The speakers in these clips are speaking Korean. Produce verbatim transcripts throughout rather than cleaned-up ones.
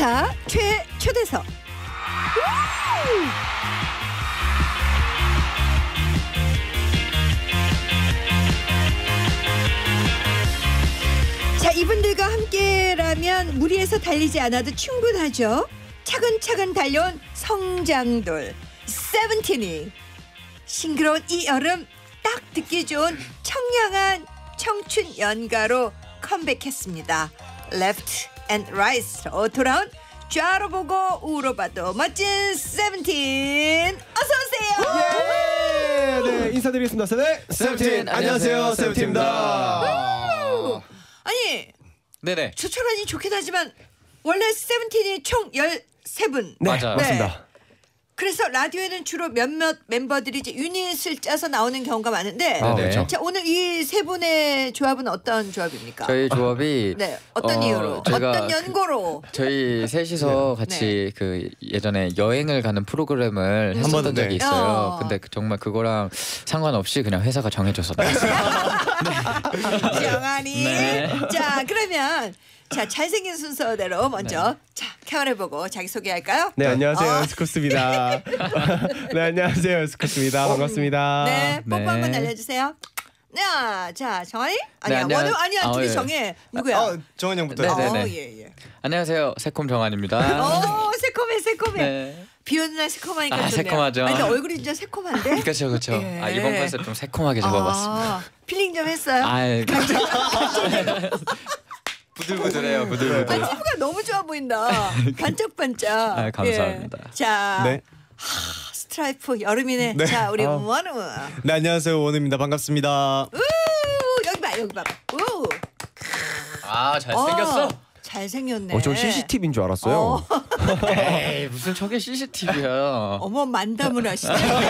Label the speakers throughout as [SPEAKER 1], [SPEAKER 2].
[SPEAKER 1] 스타 최초대석. 자, 이분들과 함께라면 무리해서 달리지 않아도 충분하죠. 차근차근 달려온 성장돌 세븐틴이 싱그러운 이 여름 딱 듣기 좋은 청량한 청춘 연가로 컴백했습니다. Left and Right로 돌아온 좌로 보고 우로 봐도 멋진 세븐틴 어서 오세요.
[SPEAKER 2] 예! 네, 인사드리겠습니다. 세븐틴. 세븐틴 안녕하세요. 세븐틴입니다.
[SPEAKER 1] 아니
[SPEAKER 3] 네네.
[SPEAKER 1] 조촐하니 좋긴 하지만 원래 세븐틴이 총 열세 분.
[SPEAKER 2] 네,
[SPEAKER 3] 맞아요.
[SPEAKER 2] 맞습니다.
[SPEAKER 1] 그래서 라디오에는 주로 몇몇 멤버들이 이제 유닛을 짜서 나오는 경우가 많은데
[SPEAKER 2] 아,
[SPEAKER 3] 그렇죠.
[SPEAKER 1] 자, 오늘 이 세 분의 조합은 어떤 조합입니까?
[SPEAKER 3] 저희 조합이
[SPEAKER 1] 네, 어떤
[SPEAKER 3] 어,
[SPEAKER 1] 이유로
[SPEAKER 3] 저희가
[SPEAKER 1] 어떤 연고로
[SPEAKER 3] 그, 저희 셋이서 같이 그 예전에 여행을 가는 프로그램을 했었던
[SPEAKER 2] 번은
[SPEAKER 3] 적이
[SPEAKER 2] 네.
[SPEAKER 3] 있어요.
[SPEAKER 1] 어.
[SPEAKER 3] 근데 그 정말 그거랑 상관없이 그냥 회사가 정해줘서 나왔어요.
[SPEAKER 1] 정한이.
[SPEAKER 3] 네.
[SPEAKER 1] 자, 그러면 자, 잘생긴 순서대로 먼저 자, 카메라 보고 자기 소개할까요?
[SPEAKER 2] 네, 안녕하세요.
[SPEAKER 1] 어.
[SPEAKER 2] 스코스입니다. 네, 안녕하세요. 스코스입니다. 반갑습니다.
[SPEAKER 1] 네, 뽀뽀
[SPEAKER 3] 네.
[SPEAKER 1] 한번 날려주세요. 야, 자, 정한이? 아니야,
[SPEAKER 3] 안녕-
[SPEAKER 1] 원우 아니야,
[SPEAKER 3] 아,
[SPEAKER 1] 둘이
[SPEAKER 3] 예.
[SPEAKER 1] 정해. 누구야?
[SPEAKER 4] 어, 정한 형부터.
[SPEAKER 3] 네,
[SPEAKER 1] 어,
[SPEAKER 3] 네, 네.
[SPEAKER 1] 예, 예.
[SPEAKER 3] 안녕하세요. 새콤 정한입니다.
[SPEAKER 1] 어, 새콤해, 새콤해.
[SPEAKER 3] 네.
[SPEAKER 1] 비 오는 날 새콤하니까
[SPEAKER 3] 아,
[SPEAKER 1] 좋네요.
[SPEAKER 3] 새콤하죠.
[SPEAKER 1] 아니, 근데 얼굴이 진짜 새콤한데?
[SPEAKER 3] 그렇죠, 그렇죠.
[SPEAKER 1] 예.
[SPEAKER 3] 아, 이번 컨셉 좀 새콤하게 잡아봤습니다.
[SPEAKER 1] 아, 필링 좀 했어요?
[SPEAKER 3] 아, 부들부들해요,
[SPEAKER 1] 아,
[SPEAKER 3] 부들부들.
[SPEAKER 1] 피부가 너무 좋아 보인다. 반짝반짝.
[SPEAKER 3] 아, 감사합니다.
[SPEAKER 1] 예. 자,
[SPEAKER 4] 네.
[SPEAKER 1] 하, 스트라이프 여름이네.
[SPEAKER 4] 네.
[SPEAKER 1] 자, 우리
[SPEAKER 2] 아.
[SPEAKER 1] 원우.
[SPEAKER 4] 네, 안녕하세요. 원우입니다. 반갑습니다.
[SPEAKER 1] 우, 여기 봐, 여기 봐. 우.
[SPEAKER 3] 아, 잘생겼어.
[SPEAKER 1] 어, 잘생겼네.
[SPEAKER 2] 어, 저 씨씨티비인 줄 알았어요.
[SPEAKER 1] 어.
[SPEAKER 3] 에이, 무슨 저게 씨씨티비야.
[SPEAKER 1] 어머, 만담을 하시네.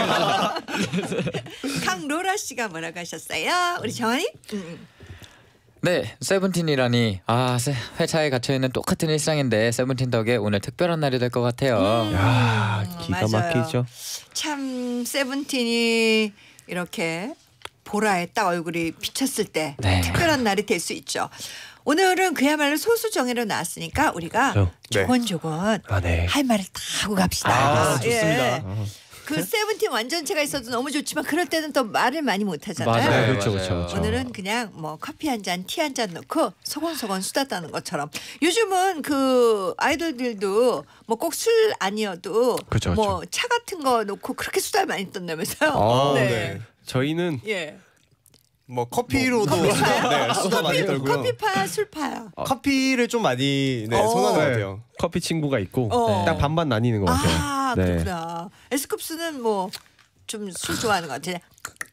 [SPEAKER 1] 강로라 씨가 뭐라고 하셨어요? 우리 정한이? 응.
[SPEAKER 3] 네, 세븐틴이라니. 아, 세- 회사에 갇혀있는 똑같은 일상인데 세븐틴 덕에 오늘 특별한 날이 될 것 같아요.
[SPEAKER 2] 야, 기가
[SPEAKER 1] 음, 맞아요.
[SPEAKER 2] 막히죠.
[SPEAKER 1] 참 세븐틴이 이렇게 보라에 딱 얼굴이 비쳤을 때
[SPEAKER 3] 네.
[SPEAKER 1] 특별한 날이 될 수 있죠. 오늘은 그야말로 소수정예로 나왔으니까 우리가
[SPEAKER 2] 그렇죠.
[SPEAKER 4] 네.
[SPEAKER 1] 조곤조곤
[SPEAKER 2] 아, 네.
[SPEAKER 1] 할 말을 다 하고 갑시다.
[SPEAKER 3] 아,
[SPEAKER 1] 예.
[SPEAKER 2] 아,
[SPEAKER 1] 그 세븐틴 완전체가 있어도 너무 좋지만 그럴 때는 또 말을 많이 못 하잖아요.
[SPEAKER 3] 맞아요.
[SPEAKER 2] 그렇죠,
[SPEAKER 3] 맞아요.
[SPEAKER 2] 그렇죠, 그렇죠.
[SPEAKER 1] 오늘은 그냥 뭐 커피 한 잔, 티 한 잔 넣고 소곤소곤 수다 떠는 것처럼 요즘은 그 아이돌들도 뭐 꼭 술 아니어도
[SPEAKER 2] 그렇죠,
[SPEAKER 1] 뭐 차 같은 거 놓고 그렇게 수다를 많이 떤다면서요.
[SPEAKER 2] 아,
[SPEAKER 4] 네.
[SPEAKER 2] 저희는
[SPEAKER 1] 예.
[SPEAKER 4] 뭐 커피로도
[SPEAKER 1] 뭐, 커피파요?
[SPEAKER 4] 네, 수다 많이
[SPEAKER 1] 커피,
[SPEAKER 4] 떨고요.
[SPEAKER 1] 커피파야, 술파야.
[SPEAKER 4] 커피를 좀 많이 네,
[SPEAKER 1] 어.
[SPEAKER 4] 선호하는 것
[SPEAKER 2] 네,
[SPEAKER 4] 같아요.
[SPEAKER 2] 커피 친구가 있고
[SPEAKER 1] 어.
[SPEAKER 2] 딱 반반 나뉘는 것 같아요.
[SPEAKER 1] 아,
[SPEAKER 2] 네.
[SPEAKER 1] 그렇구나. 에스쿱스는 뭐 좀 술 좋아하는 것 같아.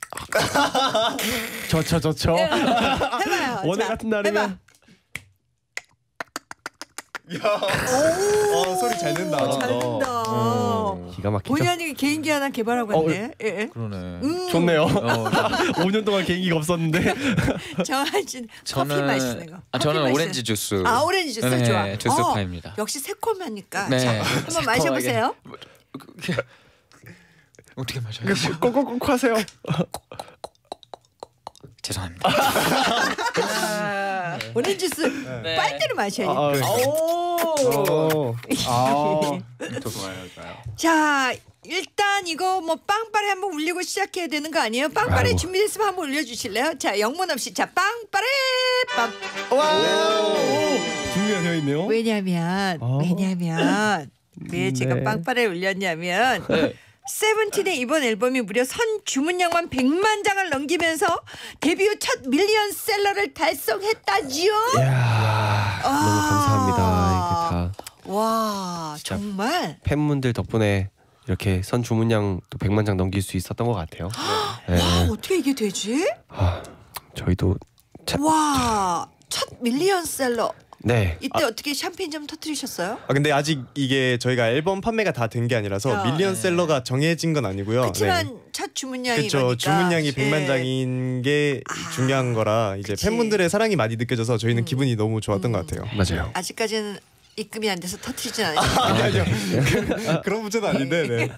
[SPEAKER 2] 저저 저저.
[SPEAKER 1] 해봐요.
[SPEAKER 2] 오늘
[SPEAKER 1] 자,
[SPEAKER 2] 같은 날이면
[SPEAKER 1] 해봐.
[SPEAKER 4] 어, 소리 잘 낸다.
[SPEAKER 1] 오, 잘 된다.
[SPEAKER 2] 음, 기가 막히죠.
[SPEAKER 1] 본의 아니게 개인기 하나 개발하고
[SPEAKER 2] 어,
[SPEAKER 1] 왔네. 예.
[SPEAKER 3] 그러네.
[SPEAKER 1] 음,
[SPEAKER 2] 좋네요.
[SPEAKER 3] 어,
[SPEAKER 2] 오 년 동안 계기가 없었는데.
[SPEAKER 1] 정한 씨는 커피
[SPEAKER 3] 저는
[SPEAKER 1] 마시는 거.
[SPEAKER 3] 아,
[SPEAKER 1] 커피
[SPEAKER 3] 저는
[SPEAKER 1] 마시는
[SPEAKER 3] 오렌지 주스.
[SPEAKER 1] 아, 오렌지 주스
[SPEAKER 3] 네,
[SPEAKER 1] 좋아.
[SPEAKER 3] 주스파입니다.
[SPEAKER 1] 어, 역시 새콤하니까.
[SPEAKER 3] 네.
[SPEAKER 1] 자, 한번
[SPEAKER 3] 새콤하게.
[SPEAKER 1] 마셔보세요.
[SPEAKER 3] 어떻게 마셔요?
[SPEAKER 2] 꼭꼭꼭 하세요.
[SPEAKER 3] 죄송합니다.
[SPEAKER 1] 오렌지 주스
[SPEAKER 3] 네.
[SPEAKER 1] 빨대로 마셔야지.
[SPEAKER 2] 아, 네.
[SPEAKER 1] 오.
[SPEAKER 2] 어. 아.
[SPEAKER 3] 좋아요, 좋아요.
[SPEAKER 1] 자, 일단 이거 뭐 빵빠레 한번 울리고 시작해야 되는 거 아니에요? 빵빠레
[SPEAKER 2] 아이고.
[SPEAKER 1] 준비됐으면 한번 울려주실래요? 자, 영문 없이 자 빵빠레 빵.
[SPEAKER 2] 준비가 되어 있네요.
[SPEAKER 1] 왜냐면
[SPEAKER 2] 아.
[SPEAKER 1] 왜냐면 왜 제가
[SPEAKER 2] 네.
[SPEAKER 1] 빵빠레 울렸냐면
[SPEAKER 3] 네.
[SPEAKER 1] 세븐틴의 이번 앨범이 무려 선 주문량만 백만 장을 넘기면서 데뷔 후 첫 밀리언셀러를 달성했다지요.
[SPEAKER 2] 이야, 너무 감사합니다. 이게 다
[SPEAKER 1] 와,
[SPEAKER 2] 진짜.
[SPEAKER 1] 정말
[SPEAKER 2] 팬분들 덕분에 이렇게 선 주문량 또 백만 장 넘길 수 있었던 것 같아요. 네.
[SPEAKER 1] 와, 어떻게 이게 되지?
[SPEAKER 2] 아, 저희도 차,
[SPEAKER 1] 와, 첫 밀리언셀러.
[SPEAKER 2] 네.
[SPEAKER 1] 이때 어떻게 샴페인 좀 터뜨리셨어요?
[SPEAKER 4] 아, 근데 아직 이게 저희가 앨범 판매가 다 된 게 아니라서
[SPEAKER 1] 어.
[SPEAKER 4] 밀리언셀러가 정해진 건 아니고요.
[SPEAKER 1] 그렇지만 첫 주문량이
[SPEAKER 4] 그렇죠.
[SPEAKER 1] 거니까.
[SPEAKER 4] 주문량이 백만
[SPEAKER 1] 예.
[SPEAKER 4] 장인 게
[SPEAKER 1] 아,
[SPEAKER 4] 중요한 거라 이제
[SPEAKER 1] 그치.
[SPEAKER 4] 팬분들의 사랑이 많이 느껴져서 저희는
[SPEAKER 1] 음.
[SPEAKER 4] 기분이 너무 좋았던
[SPEAKER 1] 음.
[SPEAKER 4] 것 같아요.
[SPEAKER 2] 맞아요.
[SPEAKER 1] 아직까지는 입금이 안 돼서 터뜨리진 않아요.
[SPEAKER 4] 아니 아니요. 그런 문제는 아닌데. 네.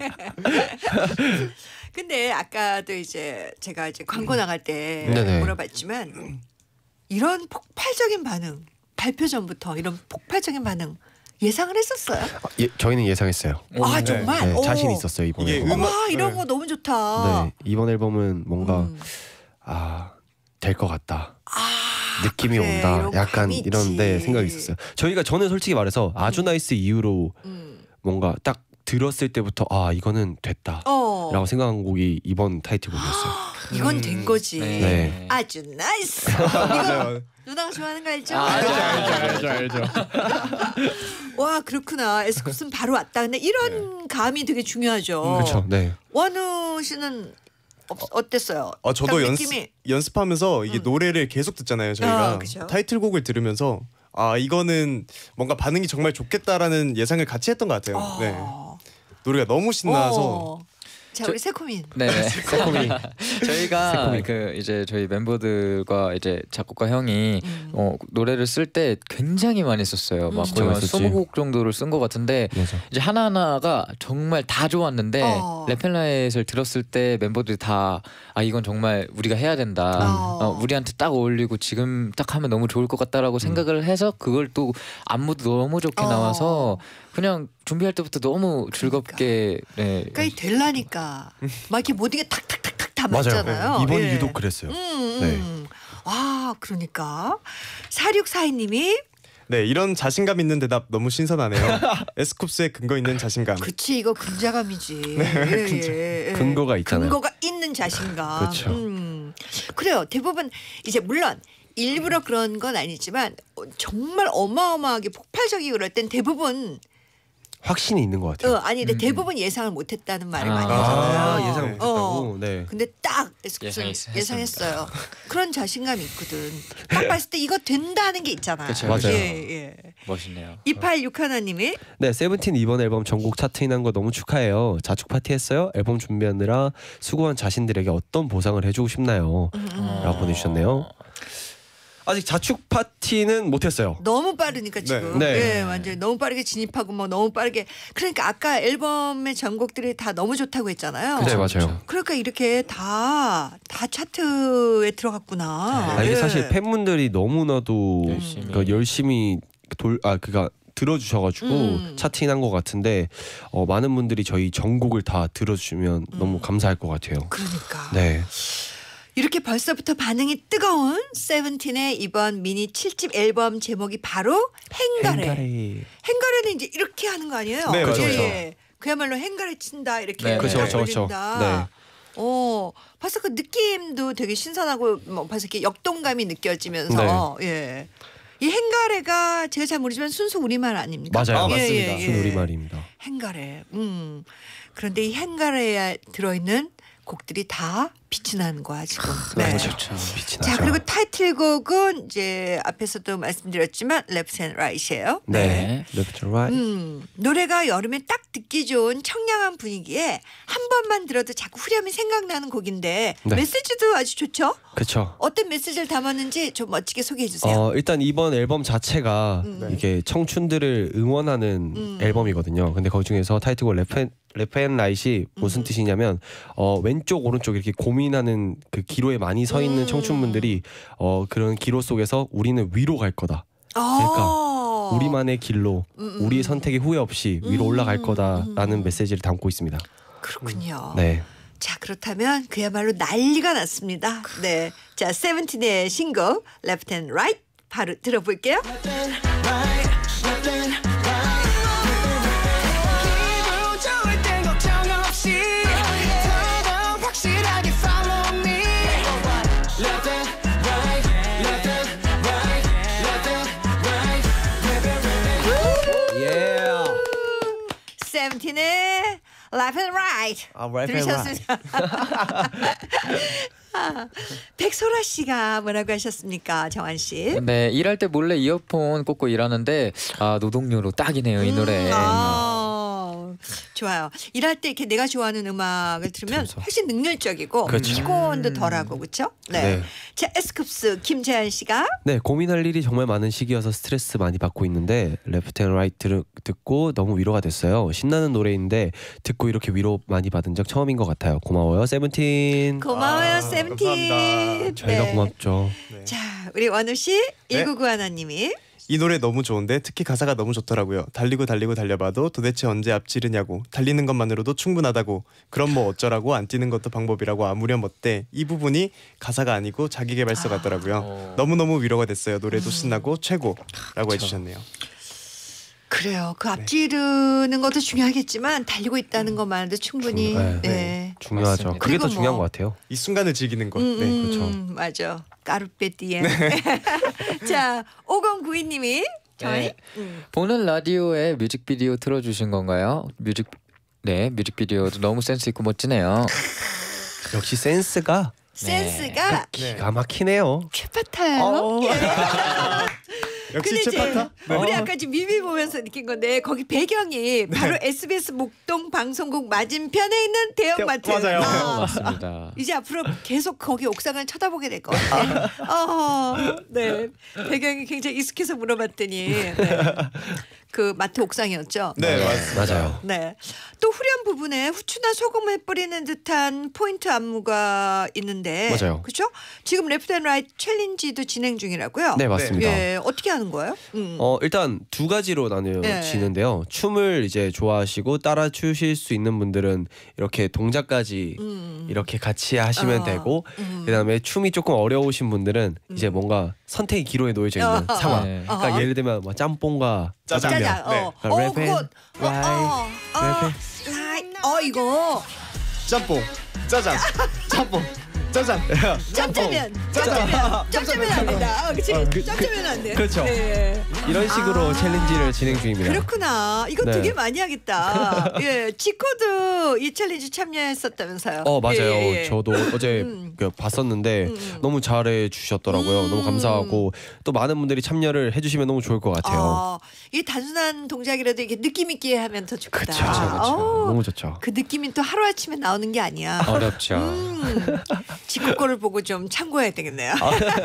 [SPEAKER 1] 근데 아까도 이제 제가 이제 광고 나갈 때
[SPEAKER 2] 네네.
[SPEAKER 1] 물어봤지만 이런 폭발적인 반응 발표 전부터 이런 폭발적인 반응 예상을 했었어요?
[SPEAKER 2] 아, 예, 저희는 예상했어요.
[SPEAKER 1] 아
[SPEAKER 3] 네.
[SPEAKER 1] 정말?
[SPEAKER 2] 네,
[SPEAKER 1] 오.
[SPEAKER 2] 자신 있었어요 이번
[SPEAKER 4] 이게
[SPEAKER 2] 앨범.
[SPEAKER 4] 음악-
[SPEAKER 1] 와 이런
[SPEAKER 4] 네.
[SPEAKER 1] 거 너무 좋다.
[SPEAKER 2] 네, 이번 앨범은 뭔가
[SPEAKER 1] 음.
[SPEAKER 2] 아 될 것 같다.
[SPEAKER 1] 아,
[SPEAKER 2] 느낌이
[SPEAKER 1] 그래,
[SPEAKER 2] 온다.
[SPEAKER 1] 이런
[SPEAKER 2] 약간
[SPEAKER 1] 감이
[SPEAKER 2] 이런데
[SPEAKER 1] 있지.
[SPEAKER 2] 생각이 있었어요. 저희가 저는 솔직히 말해서 아주 나이스 이후로
[SPEAKER 1] 음.
[SPEAKER 2] 뭔가 딱 들었을 때부터 아 이거는 됐다.
[SPEAKER 1] 어.
[SPEAKER 2] 라고 생각한 곡이 이번 타이틀곡이었어요.
[SPEAKER 1] 이건
[SPEAKER 4] 음.
[SPEAKER 1] 된 거지.
[SPEAKER 2] 네.
[SPEAKER 1] 아주 나이스. 이거
[SPEAKER 4] 맞아요.
[SPEAKER 1] 누나가 좋아하는 거 알죠?
[SPEAKER 3] 아, 알죠, 알죠, 알죠, 알죠.
[SPEAKER 1] 와 그렇구나. 에스쿱스는 바로 왔다. 근데 이런 감이 되게 중요하죠.
[SPEAKER 2] 그렇죠. 네.
[SPEAKER 1] 원우 씨는 어, 어땠어요?
[SPEAKER 4] 어 저도
[SPEAKER 1] 딱
[SPEAKER 4] 연습
[SPEAKER 1] 느낌이-
[SPEAKER 4] 연습하면서 이게
[SPEAKER 1] 음.
[SPEAKER 4] 노래를 계속 듣잖아요. 저희가
[SPEAKER 1] 아, 그죠.
[SPEAKER 4] 타이틀곡을 들으면서 아 이거는 뭔가 반응이 정말 좋겠다라는 예상을 같이 했던 것 같아요.
[SPEAKER 1] 어.
[SPEAKER 4] 네. 노래가 너무 신나서
[SPEAKER 1] 어. 자
[SPEAKER 3] 저-
[SPEAKER 1] 우리 새코민.
[SPEAKER 3] 네.
[SPEAKER 2] 새콤이.
[SPEAKER 3] 저희가
[SPEAKER 2] 새콤이.
[SPEAKER 3] 그 이제 저희 멤버들과 이제 작곡가 형이
[SPEAKER 1] 음.
[SPEAKER 3] 어, 노래를 쓸 때 굉장히 많이 썼어요. 막
[SPEAKER 1] 음.
[SPEAKER 3] 거의 한
[SPEAKER 2] 진짜
[SPEAKER 3] 스무 곡 정도를 쓴 것 같은데
[SPEAKER 2] 맞아.
[SPEAKER 3] 이제 하나하나가 정말 다 좋았는데
[SPEAKER 1] 어.
[SPEAKER 3] 레펠라잇을 들었을 때 멤버들이 다 아 이건 정말 우리가 해야 된다.
[SPEAKER 1] 어.
[SPEAKER 3] 어, 우리한테 딱 어울리고 지금 딱 하면 너무 좋을 것 같다라고 생각을 해서 그걸 또 안무도 너무 좋게
[SPEAKER 1] 어.
[SPEAKER 3] 나와서 그냥 준비할 때부터 너무 즐겁게 네.
[SPEAKER 1] 그러니까 이 될라니까 막 이렇게 모든 게 탁탁탁탁 다
[SPEAKER 2] 맞아요.
[SPEAKER 1] 맞잖아요.
[SPEAKER 2] 이번
[SPEAKER 1] 예.
[SPEAKER 2] 유독 그랬어요.
[SPEAKER 1] 음, 음.
[SPEAKER 2] 네.
[SPEAKER 1] 와 그러니까 사육사이님이
[SPEAKER 4] 네 이런 자신감 있는 대답 너무 신선하네요. 에스쿱스의 근거 있는 자신감.
[SPEAKER 1] 그치 이거 근자감이지. 예, 예, 예.
[SPEAKER 2] 근거가 있잖아요.
[SPEAKER 1] 근거가 있는 자신감.
[SPEAKER 2] 그렇죠.
[SPEAKER 1] 음. 그래요. 대부분 이제 물론 일부러 그런 건 아니지만 어, 정말 어마어마하게 폭발적이 그럴 땐 대부분
[SPEAKER 2] 확신이 있는 것
[SPEAKER 1] 어,
[SPEAKER 2] 같아요.
[SPEAKER 1] 아니 근데
[SPEAKER 3] 음.
[SPEAKER 1] 대부분 예상을 못했다는 말을
[SPEAKER 3] 아.
[SPEAKER 1] 많이
[SPEAKER 2] 아,
[SPEAKER 1] 하잖아요.
[SPEAKER 2] 예상
[SPEAKER 1] 어.
[SPEAKER 2] 못했다고. 네.
[SPEAKER 1] 근데 딱 에스쿱스는
[SPEAKER 3] 예상했-
[SPEAKER 1] 예상했어요. 그런 자신감이 있거든. 딱 봤을 때 이거 된다는 게 있잖아.
[SPEAKER 3] 그쵸,
[SPEAKER 2] 맞아요.
[SPEAKER 1] 예, 예.
[SPEAKER 3] 멋있네요.
[SPEAKER 1] 이팔육 하나님이
[SPEAKER 2] 네, 세븐틴 이번 앨범 전곡 차트인한 거 너무 축하해요. 자축 파티 했어요. 앨범 준비하느라 수고한 자신들에게 어떤 보상을 해주고 싶나요?
[SPEAKER 1] 음.
[SPEAKER 2] 라고 보내주셨네요. 아직 자축 파티는 못했어요.
[SPEAKER 1] 너무 빠르니까 지금
[SPEAKER 2] 네.
[SPEAKER 1] 예 완전 히 너무 빠르게 진입하고 뭐 너무 빠르게 그러니까 아까 앨범의 전곡들이 다 너무 좋다고 했잖아요.
[SPEAKER 2] 네, 맞아요.
[SPEAKER 1] 그러니까 이렇게 다 다 차트에 들어갔구나.
[SPEAKER 2] 아, 이게
[SPEAKER 1] 예.
[SPEAKER 2] 사실 팬분들이 너무나도
[SPEAKER 3] 열심히.
[SPEAKER 2] 그러니까 열심히 돌 아 그가 들어주셔가지고
[SPEAKER 1] 음.
[SPEAKER 2] 차트인한 것 같은데 어, 많은 분들이 저희 전곡을 다 들어주시면 너무 감사할 것 같아요.
[SPEAKER 1] 그러니까
[SPEAKER 2] 네,
[SPEAKER 1] 이렇게 벌써부터 반응이 뜨거운 세븐틴의 이번 미니 칠 집 앨범 제목이 바로 행가래.
[SPEAKER 2] 행가래.
[SPEAKER 1] 행가래는 이제 이렇게 하는 거 아니에요?
[SPEAKER 4] 네,
[SPEAKER 2] 그렇죠,
[SPEAKER 1] 예,
[SPEAKER 2] 그렇죠.
[SPEAKER 1] 예. 그야말로 행가래 친다 이렇게
[SPEAKER 3] 네,
[SPEAKER 2] 그렇죠,
[SPEAKER 1] 딱
[SPEAKER 2] 그렇죠, 그렇죠.
[SPEAKER 1] 올린다.
[SPEAKER 2] 네.
[SPEAKER 1] 어, 벌써 그 느낌도 되게 신선하고 뭐 벌써 이렇게 역동감이 느껴지면서 예. 이 행가래가 제가 잘 모르지만 순수 우리말 아닙니까?
[SPEAKER 2] 맞아요.
[SPEAKER 4] 아,
[SPEAKER 1] 예,
[SPEAKER 4] 맞습니다.
[SPEAKER 1] 예, 예.
[SPEAKER 2] 순 우리말입니다.
[SPEAKER 1] 행가래. 음. 그런데 이 행가래에 들어있는 곡들이 다 빛이 나는 거야 지금. 네.
[SPEAKER 3] 너무 좋죠.
[SPEAKER 2] 빛이
[SPEAKER 1] 자
[SPEAKER 2] 나죠.
[SPEAKER 1] 그리고 타이틀곡은 이제 앞에서도 말씀드렸지만 Left and Right이에요.
[SPEAKER 2] 네, left and right.
[SPEAKER 1] 음, 노래가 여름에 딱 듣기 좋은 청량한 분위기에 한 번만 들어도 자꾸 후렴이 생각나는 곡인데
[SPEAKER 2] 네.
[SPEAKER 1] 메시지도 아주 좋죠.
[SPEAKER 2] 그렇죠.
[SPEAKER 1] 어떤 메시지를 담았는지 좀 멋지게 소개해 주세요.
[SPEAKER 2] 어, 일단 이번 앨범 자체가
[SPEAKER 1] 음.
[SPEAKER 2] 이게 청춘들을 응원하는
[SPEAKER 1] 음.
[SPEAKER 2] 앨범이거든요. 근데 그 중에서 타이틀곡 래프 래프 앤 라이트이 무슨
[SPEAKER 1] 음.
[SPEAKER 2] 뜻이냐면 어, 왼쪽 오른쪽 이렇게 고민하는 그 기로에 많이 서 있는
[SPEAKER 1] 음.
[SPEAKER 2] 청춘분들이 어, 그런 기로 속에서 우리는 위로 갈 거다. 그러니까
[SPEAKER 1] 어.
[SPEAKER 2] 우리만의 길로
[SPEAKER 1] 음, 음.
[SPEAKER 2] 우리의 선택이 후회 없이 위로
[SPEAKER 1] 음.
[SPEAKER 2] 올라갈 거다라는
[SPEAKER 1] 음.
[SPEAKER 2] 메시지를 담고 있습니다.
[SPEAKER 1] 그렇군요.
[SPEAKER 2] 네.
[SPEAKER 1] 자 그렇다면 그야말로 난리가 났습니다. 네, 자 세븐틴의 신곡 Left and Right 바로 들어볼게요.
[SPEAKER 5] 기분 좋을 땐 걱정 없이 더더 확실하게 follow me Left and right, left and right, left and right
[SPEAKER 2] Yeah.
[SPEAKER 1] 세븐틴의 Left and Right
[SPEAKER 2] 아, Left and
[SPEAKER 1] 들으셨습니다. 아, 백소라 씨가 뭐라고 하셨습니까, 정한 씨?
[SPEAKER 3] 네, 일할 때 몰래 이어폰 꽂고 일하는데 아 노동요로 딱이네요 이 노래.
[SPEAKER 1] 음, 아, 좋아요. 일할 때 이렇게 내가 좋아하는 음악을 들으면
[SPEAKER 2] 들으면서.
[SPEAKER 1] 훨씬 능률적이고
[SPEAKER 2] 그렇죠.
[SPEAKER 1] 피곤도 덜하고 그렇죠? 네.
[SPEAKER 2] 네.
[SPEAKER 1] 자 에스쿱스 김재한 씨가
[SPEAKER 2] 네, 고민할 일이 정말 많은 시기여서 스트레스 많이 받고 있는데 레프트 앤 라이트 듣고 너무 위로가 됐어요. 신나는 노래인데 듣고 이렇게 위로 많이 받은 적 처음인 것 같아요. 고마워요, 세븐틴.
[SPEAKER 1] 고마워요
[SPEAKER 4] 아,
[SPEAKER 1] 세븐틴.
[SPEAKER 4] 감사합니다.
[SPEAKER 2] 저희가
[SPEAKER 1] 네.
[SPEAKER 2] 고맙죠.
[SPEAKER 4] 네.
[SPEAKER 1] 자 우리 원우 씨 일구구 하나님이
[SPEAKER 4] 이 노래 너무 좋은데 특히 가사가 너무 좋더라고요. 달리고 달리고 달려봐도 도대체 언제 앞지르냐고. 달리는 것만으로도 충분하다고. 그럼 뭐 어쩌라고. 안 뛰는 것도 방법이라고. 아무렴 어때. 이 부분이 가사가 아니고 자기계발서 같더라고요.
[SPEAKER 3] 어.
[SPEAKER 4] 너무너무 위로가 됐어요. 노래도 신나고 최고라고
[SPEAKER 3] 그쵸.
[SPEAKER 4] 해주셨네요.
[SPEAKER 1] 그래요. 그 앞지르는 것도 중요하겠지만 달리고 있다는 것만으로도 충분히.
[SPEAKER 2] 네.
[SPEAKER 1] 네.
[SPEAKER 2] 중요하죠.
[SPEAKER 3] 맞습니다.
[SPEAKER 2] 그게 더
[SPEAKER 1] 그리고
[SPEAKER 2] 중요한
[SPEAKER 1] 뭐-
[SPEAKER 2] 것 같아요.
[SPEAKER 4] 이 순간을 즐기는 것.
[SPEAKER 1] 음,
[SPEAKER 4] 네.
[SPEAKER 1] 음,
[SPEAKER 2] 그렇죠.
[SPEAKER 1] 맞아. 까르페디엠. 자, 오공구이님이 저희
[SPEAKER 3] 네.
[SPEAKER 1] 음.
[SPEAKER 3] 보는 라디오에 뮤직비디오 틀어주신 건가요? 뮤직 네 뮤직비디오도 너무 센스 있고 멋지네요.
[SPEAKER 2] 역시 센스가
[SPEAKER 1] 센스가
[SPEAKER 2] 기가 막히네요.
[SPEAKER 1] 최파타예요.
[SPEAKER 2] 어.
[SPEAKER 4] 역시
[SPEAKER 1] 근데 이제
[SPEAKER 4] 최파타.
[SPEAKER 1] 우리 아까 지금 뮤비 보면서 느낀 건데 거기 배경이 바로 에스비에스 목동 방송국 맞은편에 있는 대형마트.
[SPEAKER 4] 맞아요.
[SPEAKER 1] 아.
[SPEAKER 3] 맞습니다.
[SPEAKER 1] 이제 앞으로 계속 거기 옥상을 쳐다보게 될 것 같아. 어, 네. 배경이 굉장히 익숙해서 물어봤더니 네. 그 마트 옥상이었죠.
[SPEAKER 4] 네, 맞습니다.
[SPEAKER 2] 맞아요.
[SPEAKER 1] 네. 또 후렴 부분에 후추나 소금을 뿌리는 듯한 포인트 안무가 있는데,
[SPEAKER 2] 맞아요.
[SPEAKER 1] 그렇죠? 지금 레프트 앤 라이트 챌린지도 진행 중이라고요.
[SPEAKER 2] 네, 맞습니다.
[SPEAKER 1] 예, 어떻게 하는 거예요? 음.
[SPEAKER 2] 어 일단 두 가지로 나뉘어지는데요. 춤을 이제 좋아하시고 따라 추실 수 있는 분들은 이렇게 동작까지
[SPEAKER 1] 음.
[SPEAKER 2] 이렇게 같이 하시면
[SPEAKER 1] 어.
[SPEAKER 2] 되고
[SPEAKER 1] 음.
[SPEAKER 2] 그다음에 춤이 조금 어려우신 분들은 이제 뭔가 선택의 기로에 놓여져 있는
[SPEAKER 1] 어,
[SPEAKER 2] 상황.
[SPEAKER 3] 네.
[SPEAKER 2] 그러니까
[SPEAKER 1] 어.
[SPEAKER 2] 예를 들면 뭐 짬뽕과
[SPEAKER 4] 짜장.
[SPEAKER 2] 짜장면.
[SPEAKER 1] 짜장.
[SPEAKER 4] 네.
[SPEAKER 1] 어,
[SPEAKER 2] 아,
[SPEAKER 1] 어,
[SPEAKER 2] 랩
[SPEAKER 1] 그거.
[SPEAKER 2] 앤
[SPEAKER 1] 어, 어, 어, 라이. 어, 이거
[SPEAKER 4] 짬뽕, 짜장, 짬뽕, 짜장.
[SPEAKER 1] 짬짜면,
[SPEAKER 4] 짜장.
[SPEAKER 1] 짬짜면, 짬짜면 안 된다. 어, 그치? 짬짜면 안 돼.
[SPEAKER 2] 그렇죠.
[SPEAKER 1] 네.
[SPEAKER 2] 이런 식으로
[SPEAKER 1] 아.
[SPEAKER 2] 챌린지를 진행 중입니다.
[SPEAKER 1] 그렇구나. 이거
[SPEAKER 2] 네.
[SPEAKER 1] 되게 많이 하겠다. 예, 지코도 이 챌린지 참여했었다면서요.
[SPEAKER 2] 어 맞아요.
[SPEAKER 1] 예, 예, 예.
[SPEAKER 2] 저도 어제
[SPEAKER 1] 음.
[SPEAKER 2] 그 봤었는데
[SPEAKER 1] 음.
[SPEAKER 2] 너무 잘해 주셨더라고요.
[SPEAKER 1] 음.
[SPEAKER 2] 너무 감사하고 또 많은 분들이 참여를 해주시면 너무 좋을 것 같아요.
[SPEAKER 1] 어, 이 단순한 동작이라도 이게 느낌 있게 하면 더 좋겠다.
[SPEAKER 2] 그쵸, 그쵸,
[SPEAKER 3] 그쵸.
[SPEAKER 1] 어우,
[SPEAKER 2] 너무 좋죠.
[SPEAKER 1] 그 느낌이 또 하루 아침에 나오는 게 아니야.
[SPEAKER 3] 어렵죠.
[SPEAKER 1] 음, 지코 거를 보고 좀 참고해야 되겠네요.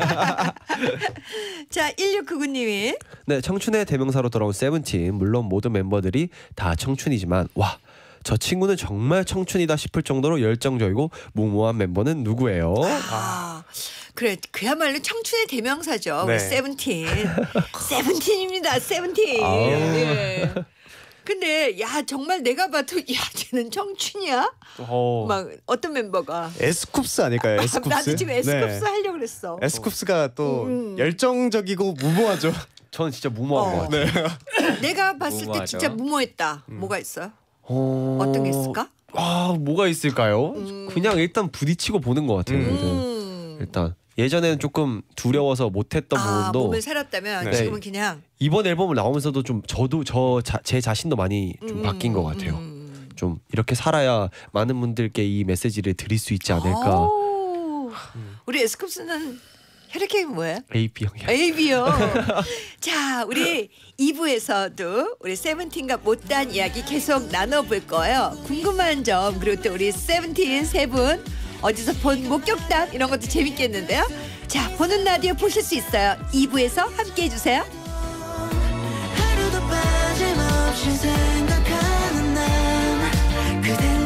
[SPEAKER 1] 자, 일육구구님이
[SPEAKER 2] 네, 청춘의 대명사로 돌아온 세븐틴. 물론 모든 멤버들이 다 청춘이지만 와. 저 친구는 정말 청춘이다 싶을 정도로 열정적이고 무모한 멤버는 누구예요?
[SPEAKER 1] 아, 그래 그야말로 청춘의 대명사죠.
[SPEAKER 4] 네.
[SPEAKER 1] 우리 세븐틴. 세븐틴입니다. 세븐틴.
[SPEAKER 2] 아우.
[SPEAKER 1] 예. 근데 야 정말 내가 봐도 야 쟤는 청춘이야?
[SPEAKER 2] 어.
[SPEAKER 1] 막 어떤 멤버가
[SPEAKER 4] 에스쿱스 아닐까요? 에스쿱스.
[SPEAKER 1] 나도 지금 에스쿱스
[SPEAKER 4] 네.
[SPEAKER 1] 하려고 그랬어.
[SPEAKER 4] 에스쿱스가 또
[SPEAKER 1] 음.
[SPEAKER 4] 열정적이고 무모하죠.
[SPEAKER 2] 전 진짜 무모한
[SPEAKER 1] 어.
[SPEAKER 2] 것 같아요.
[SPEAKER 1] 내가 봤을 때
[SPEAKER 3] 무모하죠.
[SPEAKER 1] 진짜 무모했다. 뭐가 있어요?
[SPEAKER 2] 어...
[SPEAKER 1] 어떤 게 있을까?
[SPEAKER 2] 아, 뭐가 있을까요? 그냥 일단 부딪히고 보는 것 같아요.
[SPEAKER 4] 음.
[SPEAKER 2] 일단.
[SPEAKER 1] 음.
[SPEAKER 2] 일단 예전에는 조금 두려워서 못했던
[SPEAKER 1] 아,
[SPEAKER 2] 부분도
[SPEAKER 1] 몸을 살았다면
[SPEAKER 4] 네.
[SPEAKER 1] 지금은 그냥
[SPEAKER 2] 이번 앨범을 나오면서도 좀 저도 저 제 자신도 많이 좀
[SPEAKER 1] 음,
[SPEAKER 2] 바뀐 것 같아요.
[SPEAKER 1] 음.
[SPEAKER 2] 좀 이렇게 살아야 많은 분들께 이 메시지를 드릴 수 있지 않을까.
[SPEAKER 1] 아우, 우리 에스쿱스는 혈액형이 뭐예요?
[SPEAKER 2] 에이비 형이.
[SPEAKER 1] 에이비요. 자, 우리 이 부에서도 우리 세븐틴과 못다한 이야기 계속 나눠볼 거예요. 궁금한 점 그리고 또 우리 세븐틴 세 분 어디서 본 목격담 이런 것도 재밌겠는데요. 자, 보는 라디오 보실 수 있어요. 이 부에서 함께해 주세요.
[SPEAKER 5] 하루도 빠짐없이 생각하는 난 그댄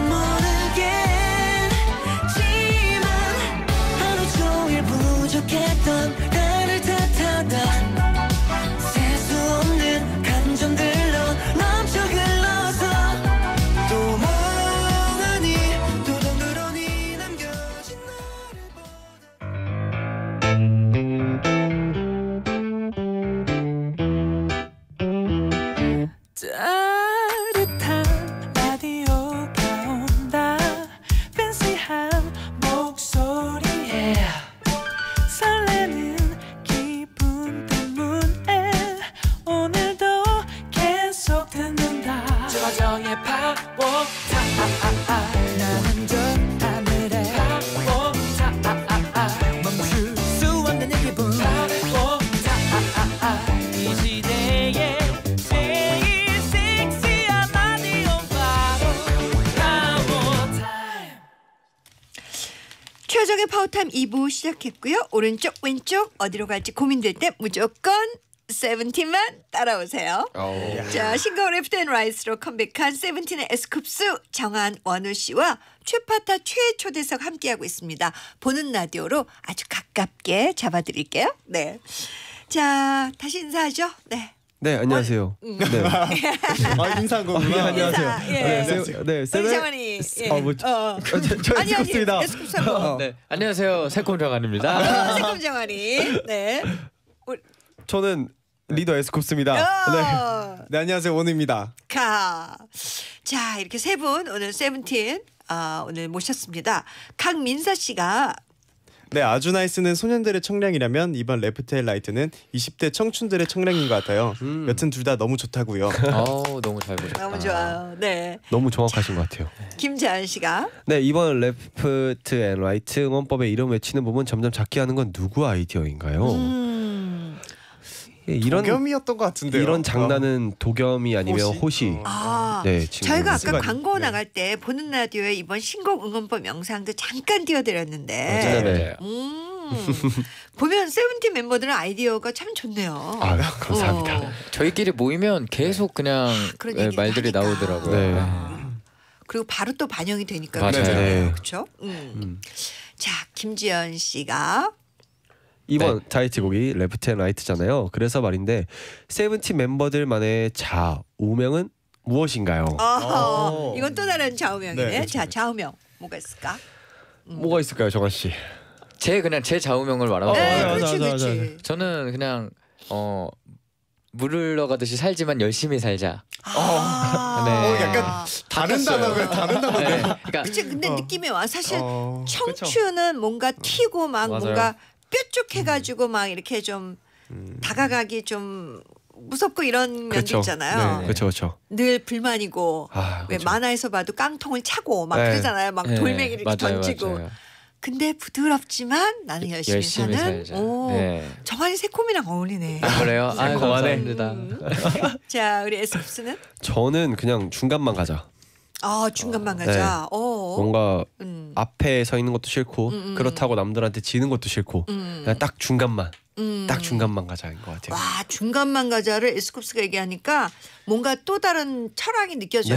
[SPEAKER 5] 모르겠지만 하루 종일 부족했던 나를 탓하다 셀 수 없는 감정들로 넘쳐 흘러서 또 멍하니 또 덩그러니 남겨진 나를 보다 따뜻한 라디오가 온다 팬시한 목소리에 설레는 기분 때문에 오늘도 계속 듣는다 조정의 팝워 나는 저 하늘에 팝워 멈출 수 없는 이 기분 팝워 이 시대의 제일 섹시한 라디오 바로 파워타임
[SPEAKER 1] 최정의 파워타임 이 부 시작했고요. 오른쪽 왼쪽 어디로 갈지 고민될 때 무조건 세븐틴만 따라오세요. 자, 싱가포르 레프트 앤 라이트로 컴백한 세븐틴의 에스쿱스 정한 원우 씨와 최파타 최초대석 함께하고 있습니다. 보는 라디오로 아주 가깝게 잡아드릴게요. 네. 자, 다시 인사하죠. 네.
[SPEAKER 2] 네, 안녕하세요.
[SPEAKER 1] 음.
[SPEAKER 2] 네.
[SPEAKER 4] 아 인사한 거구나.
[SPEAKER 2] 네, 안녕하세요.
[SPEAKER 1] 인사, 예.
[SPEAKER 2] 네, 세- 네, 세븐.
[SPEAKER 1] 정원이. 예.
[SPEAKER 2] 어, 뭐,
[SPEAKER 1] 어.
[SPEAKER 2] 저, 저
[SPEAKER 1] 아니 아니.
[SPEAKER 2] 에스쿱스입니다.
[SPEAKER 1] 에스쿱스 뭐.
[SPEAKER 3] 네, 안녕하세요. 새콤정한입니다.
[SPEAKER 1] 아, 새콤 정원이. 네.
[SPEAKER 2] 저는 리더 에스쿱스입니다. 네.
[SPEAKER 1] 어.
[SPEAKER 4] 네 안녕하세요 원우입니다.
[SPEAKER 1] 가. 자, 이렇게 세 분 오늘 세븐틴 아, 오늘 모셨습니다. 강민서 씨가
[SPEAKER 4] 네 아주 나이스는 소년들의 청량이라면 이번 레프트 앤 라이트는 이십 대 청춘들의 청량인 것 같아요.
[SPEAKER 2] 음.
[SPEAKER 4] 여튼 둘 다 너무 좋다고요.
[SPEAKER 3] 어우, 너무 잘 보셨다.
[SPEAKER 1] 너무 좋아요. 네.
[SPEAKER 2] 너무 정확하신 것 같아요.
[SPEAKER 1] 김자연 씨가
[SPEAKER 2] 네, 이번 레프트 앤 라이트 응원법의 이름 외치는 부분 점점 작게 하는 건 누구 아이디어인가요?
[SPEAKER 1] 음.
[SPEAKER 2] 예, 이런
[SPEAKER 4] 도겸이었던 것 같은데요.
[SPEAKER 2] 이런 장난은 도겸이 아니면
[SPEAKER 4] 호시?
[SPEAKER 2] 호시.
[SPEAKER 4] 어.
[SPEAKER 1] 아,
[SPEAKER 2] 네, 친구.
[SPEAKER 1] 저희가 아까
[SPEAKER 4] 습관이.
[SPEAKER 1] 광고
[SPEAKER 4] 네.
[SPEAKER 1] 나갈 때 보는 라디오에 이번 신곡 응원법 영상도 잠깐 띄워드렸는데
[SPEAKER 3] 맞아요,
[SPEAKER 2] 네.
[SPEAKER 3] 맞아요.
[SPEAKER 1] 음, 보면 세븐틴 멤버들은 아이디어가 참 좋네요.
[SPEAKER 2] 아, 감사합니다.
[SPEAKER 1] 어.
[SPEAKER 3] 저희끼리 모이면 계속 그냥
[SPEAKER 1] 그런
[SPEAKER 3] 네,
[SPEAKER 1] 얘기를
[SPEAKER 3] 말들이
[SPEAKER 1] 하니까.
[SPEAKER 3] 나오더라고요.
[SPEAKER 2] 네.
[SPEAKER 1] 그리고 바로 또 반영이 되니까
[SPEAKER 3] 맞아요.
[SPEAKER 2] 네.
[SPEAKER 1] 그렇죠. 음.
[SPEAKER 2] 음.
[SPEAKER 1] 자, 김지연 씨가
[SPEAKER 2] 이번
[SPEAKER 3] 네.
[SPEAKER 2] 타이틀곡이 레프트 앤 라이트잖아요. 그래서 말인데 세븐틴 멤버들만의 좌우명은 무엇인가요?
[SPEAKER 1] 어허,
[SPEAKER 4] 오.
[SPEAKER 1] 이건 또 다른 좌우명이네.
[SPEAKER 4] 네, 그렇죠,
[SPEAKER 1] 자,
[SPEAKER 4] 그렇죠.
[SPEAKER 1] 좌우명 뭐가 있을까?
[SPEAKER 2] 뭐가 있을까요, 정한 씨?
[SPEAKER 3] 제 그냥 제 좌우명을 말하면
[SPEAKER 1] 네,
[SPEAKER 2] 맞아,
[SPEAKER 1] 그렇지,
[SPEAKER 2] 맞아,
[SPEAKER 1] 그렇지.
[SPEAKER 3] 저는 그냥 어 물을 흘러가듯이 살지만 열심히 살자.
[SPEAKER 1] 아,
[SPEAKER 3] 네.
[SPEAKER 4] 어, 약간 다른
[SPEAKER 3] 바뀌었어요.
[SPEAKER 4] 단어가 다른 단어.
[SPEAKER 3] 네. 그러니까
[SPEAKER 1] 그치, 근데
[SPEAKER 4] 어.
[SPEAKER 1] 느낌이 와. 사실
[SPEAKER 4] 어,
[SPEAKER 1] 청춘은 뭔가 튀고 막
[SPEAKER 3] 맞아요.
[SPEAKER 1] 뭔가 뾰족해가지고 막 이렇게 좀
[SPEAKER 4] 음.
[SPEAKER 1] 다가가기 좀 무섭고 이런 면도
[SPEAKER 2] 그렇죠.
[SPEAKER 1] 있잖아요.
[SPEAKER 4] 네.
[SPEAKER 2] 그렇죠, 그렇죠.
[SPEAKER 1] 늘 불만이고
[SPEAKER 2] 아,
[SPEAKER 1] 왜
[SPEAKER 2] 그렇죠.
[SPEAKER 1] 만화에서 봐도 깡통을 차고 막
[SPEAKER 2] 네.
[SPEAKER 1] 그러잖아요. 막
[SPEAKER 3] 네,
[SPEAKER 1] 돌멩이를 이렇게
[SPEAKER 3] 맞아요,
[SPEAKER 1] 던지고.
[SPEAKER 3] 맞아요.
[SPEAKER 1] 근데 부드럽지만 나는 열심히,
[SPEAKER 3] 열심히
[SPEAKER 1] 사는.
[SPEAKER 3] 살자.
[SPEAKER 1] 오,
[SPEAKER 3] 네.
[SPEAKER 1] 정한이 새콤이랑 어울리네.
[SPEAKER 3] 아, 그래요? 아,
[SPEAKER 2] 새콤하네.
[SPEAKER 3] 감사합니다.
[SPEAKER 1] 음. 자, 우리 에스쿱스는
[SPEAKER 2] 저는 그냥 중간만 가자.
[SPEAKER 1] 아 중간만 가자. 어.
[SPEAKER 2] 뭔가
[SPEAKER 1] 음.
[SPEAKER 2] 앞에 서 있는 것도 싫고
[SPEAKER 1] 음, 음.
[SPEAKER 2] 그렇다고 남들한테 지는 것도 싫고
[SPEAKER 1] 음.
[SPEAKER 2] 그냥 딱 중간만
[SPEAKER 1] 음.
[SPEAKER 2] 딱 중간만 가자인 것 같아요.
[SPEAKER 1] 와 중간만 가자를 에스쿱스가 얘기하니까 뭔가 또 다른 철학이 느껴져요.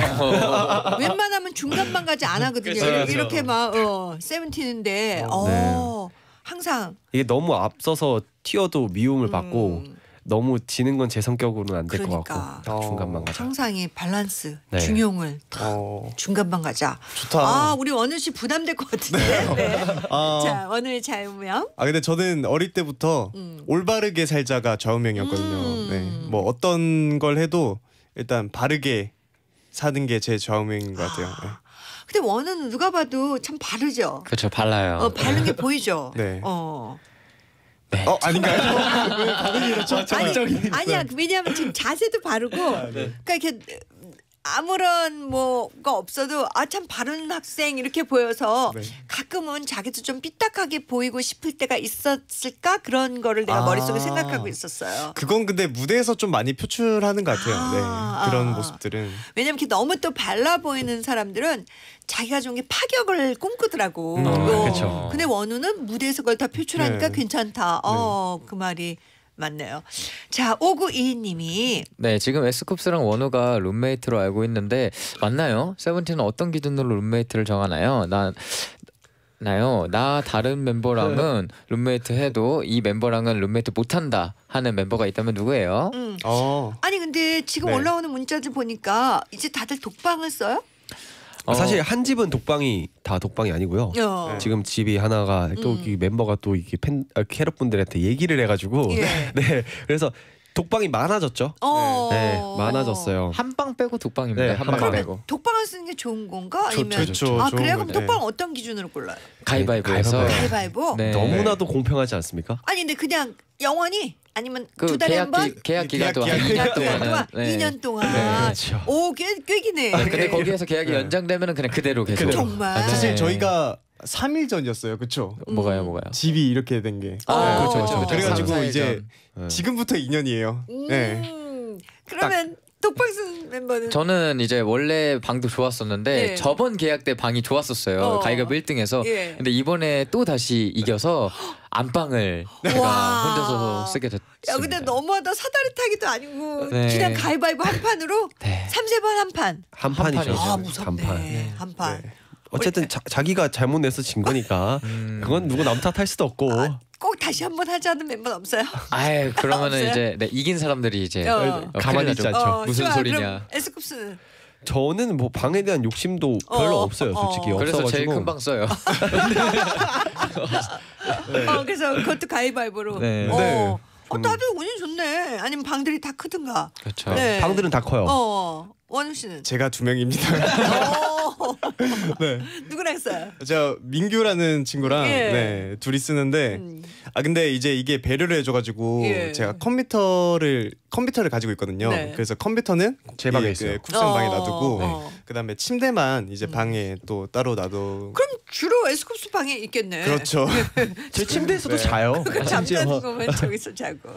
[SPEAKER 1] 웬만하면 중간만 가자 안 하거든요.
[SPEAKER 2] 그쵸,
[SPEAKER 1] 이렇게,
[SPEAKER 2] 그쵸.
[SPEAKER 1] 이렇게 막 어, 세븐틴인데 어, 항상
[SPEAKER 2] 이게 너무 앞서서 튀어도 미움을 받고
[SPEAKER 1] 음,
[SPEAKER 2] 너무 지는 건 제 성격으로는 안 될 것
[SPEAKER 1] 그러니까.
[SPEAKER 2] 같고 딱
[SPEAKER 4] 어.
[SPEAKER 2] 중간만 가자.
[SPEAKER 1] 항상 이 밸런스,
[SPEAKER 2] 네.
[SPEAKER 1] 중용을
[SPEAKER 4] 어,
[SPEAKER 1] 중간만 가자.
[SPEAKER 4] 좋다.
[SPEAKER 1] 아 우리 원우 씨 부담될 것 같은데. 네.
[SPEAKER 4] 아,
[SPEAKER 1] 자 원우의 자유명.
[SPEAKER 4] 아 근데 저는 어릴 때부터
[SPEAKER 1] 음.
[SPEAKER 4] 올바르게 살자가 좌우명이었거든요.
[SPEAKER 1] 음.
[SPEAKER 4] 네, 뭐 어떤 걸 해도 일단 바르게 사는 게 제 좌우명인 것 같아요. 네.
[SPEAKER 1] 근데 원우는 누가 봐도 참 바르죠.
[SPEAKER 3] 그렇죠, 발라요.
[SPEAKER 1] 어 바른 게 보이죠.
[SPEAKER 4] 네.
[SPEAKER 1] 어.
[SPEAKER 3] 네.
[SPEAKER 4] 어 아닌가요? 왜 반응이 이렇죠?
[SPEAKER 1] 아니, 아니야. 왜냐하면 지금 자세도 바르고, 그러니까 이렇게 아무런 뭐가 없어도 아 참 바른 학생 이렇게 보여서
[SPEAKER 4] 네.
[SPEAKER 1] 가끔은 자기도 좀 삐딱하게 보이고 싶을 때가 있었을까 그런 거를 내가
[SPEAKER 4] 아.
[SPEAKER 1] 머릿속에 생각하고 있었어요.
[SPEAKER 4] 그건 근데 무대에서 좀 많이 표출하는 것 같아요.
[SPEAKER 1] 아,
[SPEAKER 4] 네, 그런
[SPEAKER 1] 아.
[SPEAKER 4] 모습들은.
[SPEAKER 1] 왜냐면 이렇게 너무 또 발라 보이는 사람들은 자기가 좀 이렇게 파격을 꿈꾸더라고.
[SPEAKER 4] 음,
[SPEAKER 1] 어.
[SPEAKER 2] 그쵸.
[SPEAKER 1] 근데 원우는 무대에서 그걸 다 표출하니까
[SPEAKER 4] 네.
[SPEAKER 1] 괜찮다. 어, 그 말이 맞네요. 자, 오구이이 님이
[SPEAKER 3] 네, 지금 에스쿱스랑 원우가 룸메이트로 알고 있는데 맞나요? 세븐틴은 어떤 기준으로 룸메이트를 정하나요? 나 나요. 나 다른 멤버랑은 룸메이트 해도 이 멤버랑은 룸메이트 못한다 하는 멤버가 있다면 누구예요?
[SPEAKER 1] 음.
[SPEAKER 4] 어.
[SPEAKER 1] 아니 근데 지금
[SPEAKER 4] 네.
[SPEAKER 1] 올라오는 문자들 보니까 이제 다들 독방을 써요?
[SPEAKER 3] 어,
[SPEAKER 2] 사실 한 집은 독방이 다 독방이 아니고요.
[SPEAKER 1] 어.
[SPEAKER 4] 네.
[SPEAKER 2] 지금 집이 하나가 또
[SPEAKER 1] 음.
[SPEAKER 2] 이 멤버가 또 이게 팬 아, 캐럿 분들한테 얘기를 해가지고
[SPEAKER 1] 예.
[SPEAKER 2] 네 그래서 독방이 많아졌죠.
[SPEAKER 1] 어.
[SPEAKER 2] 네 많아졌어요.
[SPEAKER 3] 한방 빼고 독방입니다.
[SPEAKER 2] 네,
[SPEAKER 3] 한방
[SPEAKER 2] 한방.
[SPEAKER 3] 빼고.
[SPEAKER 1] 독방을 쓰는 게 좋은 건가? 아니면
[SPEAKER 2] 좋죠,
[SPEAKER 4] 좋죠.
[SPEAKER 1] 아
[SPEAKER 4] 좋은
[SPEAKER 1] 그래요? 그럼
[SPEAKER 4] 거죠.
[SPEAKER 1] 독방 어떤 기준으로 골라요?
[SPEAKER 3] 가위바위보에서
[SPEAKER 2] 가위바위보.
[SPEAKER 1] 가위바위보?
[SPEAKER 3] 네.
[SPEAKER 2] 너무나도 공평하지 않습니까?
[SPEAKER 1] 아니 근데 그냥 영원히 아니면
[SPEAKER 3] 그
[SPEAKER 1] 두 달에 한 번?
[SPEAKER 3] 계약 계약 기간도
[SPEAKER 4] 계약
[SPEAKER 3] 한 이 년
[SPEAKER 1] 이 년
[SPEAKER 3] 동안은
[SPEAKER 1] 동안
[SPEAKER 3] 네.
[SPEAKER 1] 이 년 동안
[SPEAKER 3] 네,
[SPEAKER 2] 그렇죠.
[SPEAKER 1] 오, 꽤, 꽤 기네.
[SPEAKER 3] 네, 근데 거기에서 계약이
[SPEAKER 4] 네.
[SPEAKER 3] 연장되면은 그냥 그대로 계속.
[SPEAKER 1] 정말?
[SPEAKER 3] 네.
[SPEAKER 4] 사실 저희가 삼 일 전이었어요. 그렇죠?
[SPEAKER 3] 뭐가요, 뭐가요?
[SPEAKER 4] 집이 이렇게 된 게.
[SPEAKER 1] 어,
[SPEAKER 3] 아,
[SPEAKER 1] 그렇죠,
[SPEAKER 3] 그렇죠, 그렇죠.
[SPEAKER 4] 그래가지고
[SPEAKER 3] 삼, 사 일
[SPEAKER 4] 이제
[SPEAKER 3] 전.
[SPEAKER 2] 네.
[SPEAKER 4] 지금부터 이 년이에요.
[SPEAKER 1] 음,
[SPEAKER 4] 네.
[SPEAKER 1] 그러면 독방 쓴 멤버는
[SPEAKER 3] 저는 이제 원래 방도 좋았었는데
[SPEAKER 1] 네.
[SPEAKER 3] 저번 계약 때 방이 좋았었어요.
[SPEAKER 1] 어.
[SPEAKER 3] 가위바위보 일 등해서.
[SPEAKER 1] 예.
[SPEAKER 3] 근데 이번에 또 다시 이겨서 안방을 제가
[SPEAKER 1] 와.
[SPEAKER 3] 혼자서 쓰게 됐습니다.
[SPEAKER 1] 야 근데 너무하다. 사다리 타기도 아니고
[SPEAKER 3] 네.
[SPEAKER 1] 그냥 가위바위보 한 판으로
[SPEAKER 3] 네.
[SPEAKER 1] 삼세 번 한 판.
[SPEAKER 2] 한
[SPEAKER 3] 한
[SPEAKER 2] 판이죠.
[SPEAKER 3] 판이죠.
[SPEAKER 1] 아 무섭네.
[SPEAKER 2] 한 판.
[SPEAKER 1] 한 판.
[SPEAKER 4] 네.
[SPEAKER 2] 어쨌든 자, 자기가 잘못 내서 진 거니까
[SPEAKER 3] 음.
[SPEAKER 2] 그건 누구 남 탓할 수도 없고.
[SPEAKER 1] 아, 꼭 다시 한번 하자는 멤버는 없어요?
[SPEAKER 3] 아유 그러면은
[SPEAKER 1] 없어요?
[SPEAKER 3] 이제 네, 이긴 사람들이 이제
[SPEAKER 1] 어.
[SPEAKER 3] 어,
[SPEAKER 2] 가만히
[SPEAKER 3] 큰일
[SPEAKER 2] 있지
[SPEAKER 3] 나죠.
[SPEAKER 2] 않죠.
[SPEAKER 1] 어,
[SPEAKER 3] 무슨
[SPEAKER 1] 좋아.
[SPEAKER 3] 소리냐.
[SPEAKER 1] 그럼 에스쿱스는
[SPEAKER 2] 저는 뭐 방에 대한 욕심도
[SPEAKER 1] 어,
[SPEAKER 2] 별로 없어요, 솔직히.
[SPEAKER 1] 어.
[SPEAKER 3] 그래서
[SPEAKER 2] 없어가지고.
[SPEAKER 3] 제일 큰 방 써요.
[SPEAKER 1] 어, 그래서 그것도 가위바위보로.
[SPEAKER 3] 네.
[SPEAKER 1] 어.
[SPEAKER 2] 네.
[SPEAKER 1] 어, 다들 운이 좋네. 아니면 방들이 다 크든가.
[SPEAKER 3] 그렇죠.
[SPEAKER 1] 네.
[SPEAKER 2] 방들은 다 커요.
[SPEAKER 1] 어, 원우 씨는?
[SPEAKER 4] 제가 두 명입니다.
[SPEAKER 1] 어.
[SPEAKER 4] 네.
[SPEAKER 1] 누구랑 써요?
[SPEAKER 4] 저 민규라는 친구랑
[SPEAKER 1] 예.
[SPEAKER 4] 네 둘이 쓰는데
[SPEAKER 1] 음.
[SPEAKER 4] 아 근데 이제 이게 배려를 해줘가지고
[SPEAKER 1] 예.
[SPEAKER 4] 제가 컴퓨터를 컴퓨터를 가지고 있거든요.
[SPEAKER 1] 네.
[SPEAKER 4] 그래서 컴퓨터는
[SPEAKER 2] 제 방에
[SPEAKER 4] 이,
[SPEAKER 2] 있어요.
[SPEAKER 4] 그 쿱스 방에
[SPEAKER 1] 어,
[SPEAKER 4] 놔두고
[SPEAKER 1] 어.
[SPEAKER 4] 그다음에 침대만 이제
[SPEAKER 1] 음.
[SPEAKER 4] 방에 또 따로 놔둬.
[SPEAKER 1] 그럼 주로 에스쿱스 방에 있겠네.
[SPEAKER 4] 그렇죠.
[SPEAKER 2] 제 침대에서도
[SPEAKER 4] 네.
[SPEAKER 2] 자요.
[SPEAKER 1] 그
[SPEAKER 2] 심지어.
[SPEAKER 1] 잠자는 거만 저기서 자고.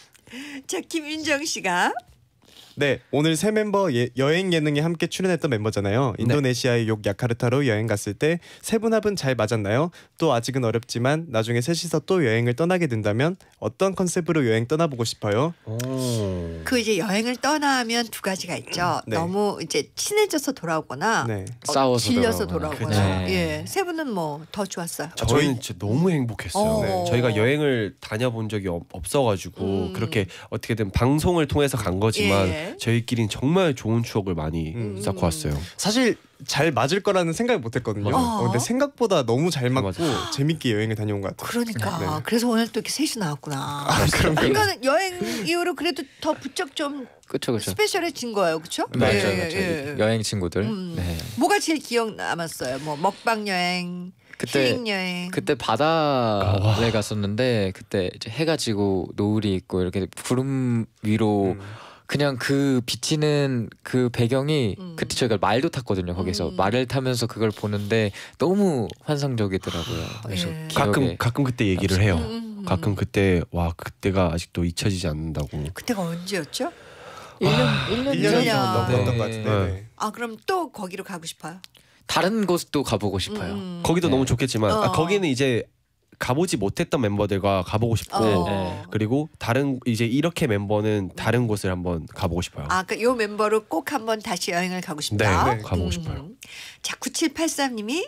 [SPEAKER 1] 자, 김윤정 씨가
[SPEAKER 4] 네, 오늘 새 멤버 예, 여행 예능에 함께 출연했던 멤버잖아요. 인도네시아의 욕 야카르타로 여행 갔을 때 세 분 합은 잘 맞았나요? 또 아직은 어렵지만 나중에 셋이서 또 여행을 떠나게 된다면 어떤 컨셉으로 여행 떠나보고 싶어요?
[SPEAKER 2] 오.
[SPEAKER 1] 그 이제 여행을 떠나면 두 가지가 있죠.
[SPEAKER 4] 네.
[SPEAKER 1] 너무 이제 친해져서 돌아오거나
[SPEAKER 4] 네.
[SPEAKER 1] 어,
[SPEAKER 3] 싸워서
[SPEAKER 1] 질려서
[SPEAKER 3] 돌아오거나.
[SPEAKER 1] 돌아오거나.
[SPEAKER 3] 그쵸.
[SPEAKER 1] 예, 세 분은 뭐 더 좋았어요.
[SPEAKER 4] 아,
[SPEAKER 2] 저희는
[SPEAKER 4] 저희-
[SPEAKER 2] 진짜 너무 행복했어요.
[SPEAKER 1] 어.
[SPEAKER 2] 네. 저희가 여행을 다녀본 적이 없, 없어가지고
[SPEAKER 1] 음.
[SPEAKER 2] 그렇게 어떻게든 방송을 통해서 간 거지만
[SPEAKER 1] 예.
[SPEAKER 2] 저희끼리는 정말 좋은 추억을 많이
[SPEAKER 4] 음.
[SPEAKER 2] 쌓고 왔어요.
[SPEAKER 4] 사실 잘 맞을 거라는 생각을 못했거든요.
[SPEAKER 1] 맞아요.
[SPEAKER 4] 어, 근데 생각보다 너무 잘 맞고
[SPEAKER 2] 맞아요.
[SPEAKER 4] 재밌게 여행을 다녀온 것 같아요.
[SPEAKER 1] 그러니까
[SPEAKER 4] 네.
[SPEAKER 1] 그래서 오늘 또 이렇게 셋이 나왔구나.
[SPEAKER 4] 아, 그럼
[SPEAKER 1] 그러니까 여행 이후로 그래도 더 부쩍 좀
[SPEAKER 3] 그렇죠, 그렇죠.
[SPEAKER 1] 스페셜해진 거예요, 그렇죠?
[SPEAKER 3] 맞아요,
[SPEAKER 1] 예,
[SPEAKER 3] 맞아요.
[SPEAKER 1] 예, 예.
[SPEAKER 3] 여행 친구들.
[SPEAKER 1] 음.
[SPEAKER 3] 네.
[SPEAKER 1] 뭐가 제일 기억 남았어요? 뭐 먹방 여행,
[SPEAKER 3] 그때
[SPEAKER 1] 힐링 여행.
[SPEAKER 3] 그때 바다에 갔었는데 그때 이제 해가 지고 노을이 있고 이렇게 구름 위로
[SPEAKER 4] 음.
[SPEAKER 3] 그냥 그 비치는 그 배경이
[SPEAKER 1] 음.
[SPEAKER 3] 그때 저희가 말도 탔거든요. 거기서
[SPEAKER 1] 음.
[SPEAKER 3] 말을 타면서 그걸 보는데 너무 환상적이더라고요. 그래서
[SPEAKER 1] 예.
[SPEAKER 3] 기억에
[SPEAKER 2] 가끔 가끔 그때 얘기를 해요.
[SPEAKER 1] 음, 음.
[SPEAKER 2] 가끔 그때 와 그때가 아직도 잊혀지지 않는다고.
[SPEAKER 1] 그때가 언제였죠?
[SPEAKER 3] 일 년 일 년
[SPEAKER 4] 일 년이
[SPEAKER 1] 년.
[SPEAKER 4] 좀 넘었던
[SPEAKER 3] 네.
[SPEAKER 4] 것 같은데.
[SPEAKER 2] 네.
[SPEAKER 4] 네.
[SPEAKER 1] 아 그럼 또 거기로 가고 싶어요.
[SPEAKER 3] 다른 곳도 가보고 싶어요.
[SPEAKER 1] 음.
[SPEAKER 2] 거기도
[SPEAKER 3] 네.
[SPEAKER 2] 너무 좋겠지만
[SPEAKER 1] 어.
[SPEAKER 2] 아, 거기는 이제 가보지 못했던 멤버들과 가보고 싶고
[SPEAKER 1] 어.
[SPEAKER 3] 네.
[SPEAKER 2] 그리고 다른 이제 이렇게 멤버는 다른 곳을 한번 가보고 싶어요.
[SPEAKER 1] 아, 그러니까 요 멤버로 꼭 한번 다시 여행을 가고 싶다.
[SPEAKER 2] 네, 네, 가보고 싶어요.
[SPEAKER 1] 자, 구칠팔삼님이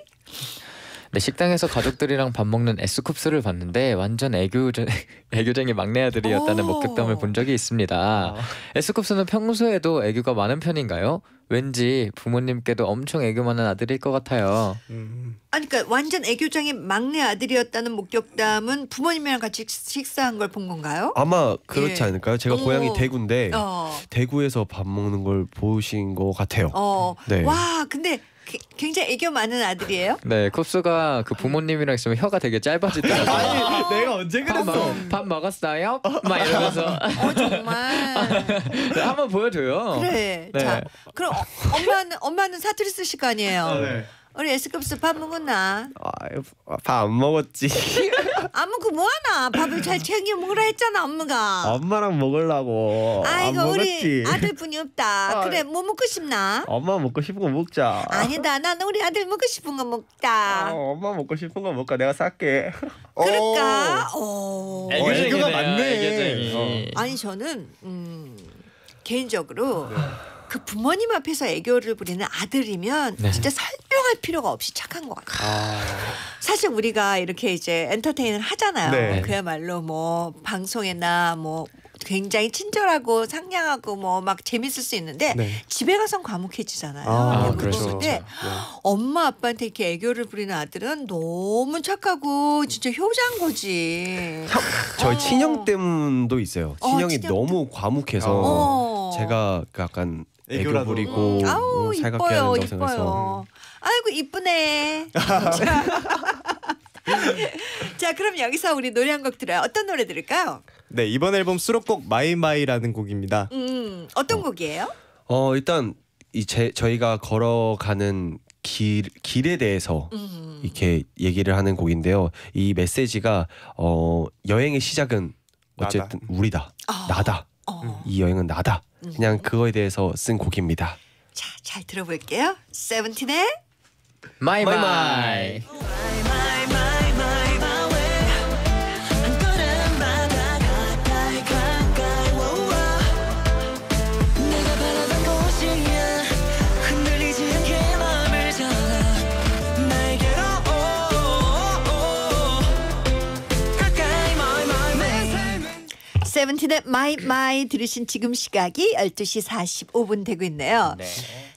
[SPEAKER 3] 네, 식당에서 가족들이랑 밥 먹는 에스쿱스를 봤는데 완전 애교쟁, 애교쟁이 막내 아들이었다는
[SPEAKER 1] 오.
[SPEAKER 3] 목격담을 본 적이 있습니다. 에스쿱스는 평소에도 애교가 많은 편인가요? 왠지 부모님께도 엄청 애교 많은 아들일 것 같아요.
[SPEAKER 4] 음.
[SPEAKER 1] 아니 그러니까 완전 애교장의 막내 아들이었다는 목격담은 부모님이랑 같이 식사한 걸 본 건가요?
[SPEAKER 2] 아마 그렇지
[SPEAKER 1] 예.
[SPEAKER 2] 않을까요? 제가
[SPEAKER 1] 어.
[SPEAKER 2] 고향이 대구인데
[SPEAKER 1] 어.
[SPEAKER 2] 대구에서 밥 먹는 걸 보신 것 같아요.
[SPEAKER 1] 어.
[SPEAKER 2] 네.
[SPEAKER 1] 와, 근데 그- 굉장히 애교 많은 아들이에요?
[SPEAKER 3] 네, 쿱스가 그 부모님이랑 있으면 혀가 되게 짧아지더라고요.
[SPEAKER 2] 아니 내가 언제
[SPEAKER 3] 밥, 먹, 밥 먹었어요? 막 이러면서
[SPEAKER 1] 어, 정말.
[SPEAKER 3] 한번 보여줘요.
[SPEAKER 1] 그래.
[SPEAKER 3] 네.
[SPEAKER 1] 자, 그럼 어, 엄마는 엄마는 사투리 쓰실 거 아니에요.
[SPEAKER 2] 네.
[SPEAKER 1] 우리 에스쿱스 밥 먹었나?
[SPEAKER 2] 밥 안 먹었지.
[SPEAKER 1] 안 먹고 뭐하나? 밥을 잘 챙겨 먹으라 했잖아 엄마가.
[SPEAKER 2] 엄마랑 먹으려고.
[SPEAKER 1] 아이고 우리 아들뿐이 없다.
[SPEAKER 2] 아.
[SPEAKER 1] 그래 뭐 먹고 싶나?
[SPEAKER 2] 엄마 먹고 싶은 거 먹자.
[SPEAKER 1] 아니다. 나는 우리 아들 먹고 싶은 거 먹다.
[SPEAKER 2] 어, 엄마 먹고 싶은 거 먹까 내가 살게.
[SPEAKER 1] 그럴까? 어.
[SPEAKER 4] 애- 애교가 많네.
[SPEAKER 3] 애교쟁이.
[SPEAKER 1] 아니 저는 음, 개인적으로 그 부모님 앞에서 애교를 부리는 아들이면
[SPEAKER 3] 네.
[SPEAKER 1] 진짜 설명할 필요가 없이 착한 것 같아요.
[SPEAKER 4] 아.
[SPEAKER 1] 사실 우리가 이렇게 이제 엔터테인을 하잖아요.
[SPEAKER 4] 네.
[SPEAKER 1] 그야말로 뭐 방송이나 뭐 굉장히 친절하고 상냥하고 뭐 막 재밌을 수 있는데
[SPEAKER 4] 네.
[SPEAKER 1] 집에 가선 과묵해지잖아요.
[SPEAKER 4] 아,
[SPEAKER 1] 대부분.
[SPEAKER 3] 그렇죠.
[SPEAKER 1] 근데 엄마 아빠한테 이렇게 애교를 부리는 아들은 너무 착하고 진짜 효자인 거지.
[SPEAKER 2] 저희
[SPEAKER 1] 어.
[SPEAKER 2] 친형 때문도 있어요.
[SPEAKER 1] 어,
[SPEAKER 2] 친형이
[SPEAKER 1] 친형
[SPEAKER 2] 너무 과묵해서
[SPEAKER 1] 어.
[SPEAKER 2] 제가 그 약간 애교
[SPEAKER 4] 애교라도.
[SPEAKER 2] 부리고
[SPEAKER 1] 음, 아우
[SPEAKER 2] 음, 살갑게
[SPEAKER 1] 이뻐요,
[SPEAKER 2] 하는 생각해서
[SPEAKER 1] 이뻐요. 아이고 이쁘네. 자. 자, 그럼 여기서 우리 노래 한 곡 들어요. 어떤 노래 들을까요?
[SPEAKER 4] 네, 이번 앨범 수록곡 마이마이라는 곡입니다.
[SPEAKER 1] 음, 어떤 곡이에요?
[SPEAKER 2] 어 일단 이제 저희가 걸어가는 길 길에 대해서
[SPEAKER 1] 음.
[SPEAKER 2] 이렇게 얘기를 하는 곡인데요. 이 메시지가 어 여행의 시작은 어쨌든 우리다.
[SPEAKER 1] 어.
[SPEAKER 2] 나다.
[SPEAKER 1] 어.
[SPEAKER 2] 이 여행은 나다.
[SPEAKER 1] 음.
[SPEAKER 2] 그냥 그거에 대해서 쓴 곡입니다.
[SPEAKER 1] 자, 잘 들어볼게요. 세븐틴의
[SPEAKER 3] 마이 마이.
[SPEAKER 5] My, my, my, my, my way. 한 걸음마다 가까이, 가까이, wow, wow. 내가 바라던 곳이야. 흔들리지 않게 마음을 잡아. 나에게로, oh, oh, oh. 가까이
[SPEAKER 1] 세븐틴의 마이 마이 들으신 지금 시각이 열두 시 사십오 분 되고 있네요.
[SPEAKER 3] 네.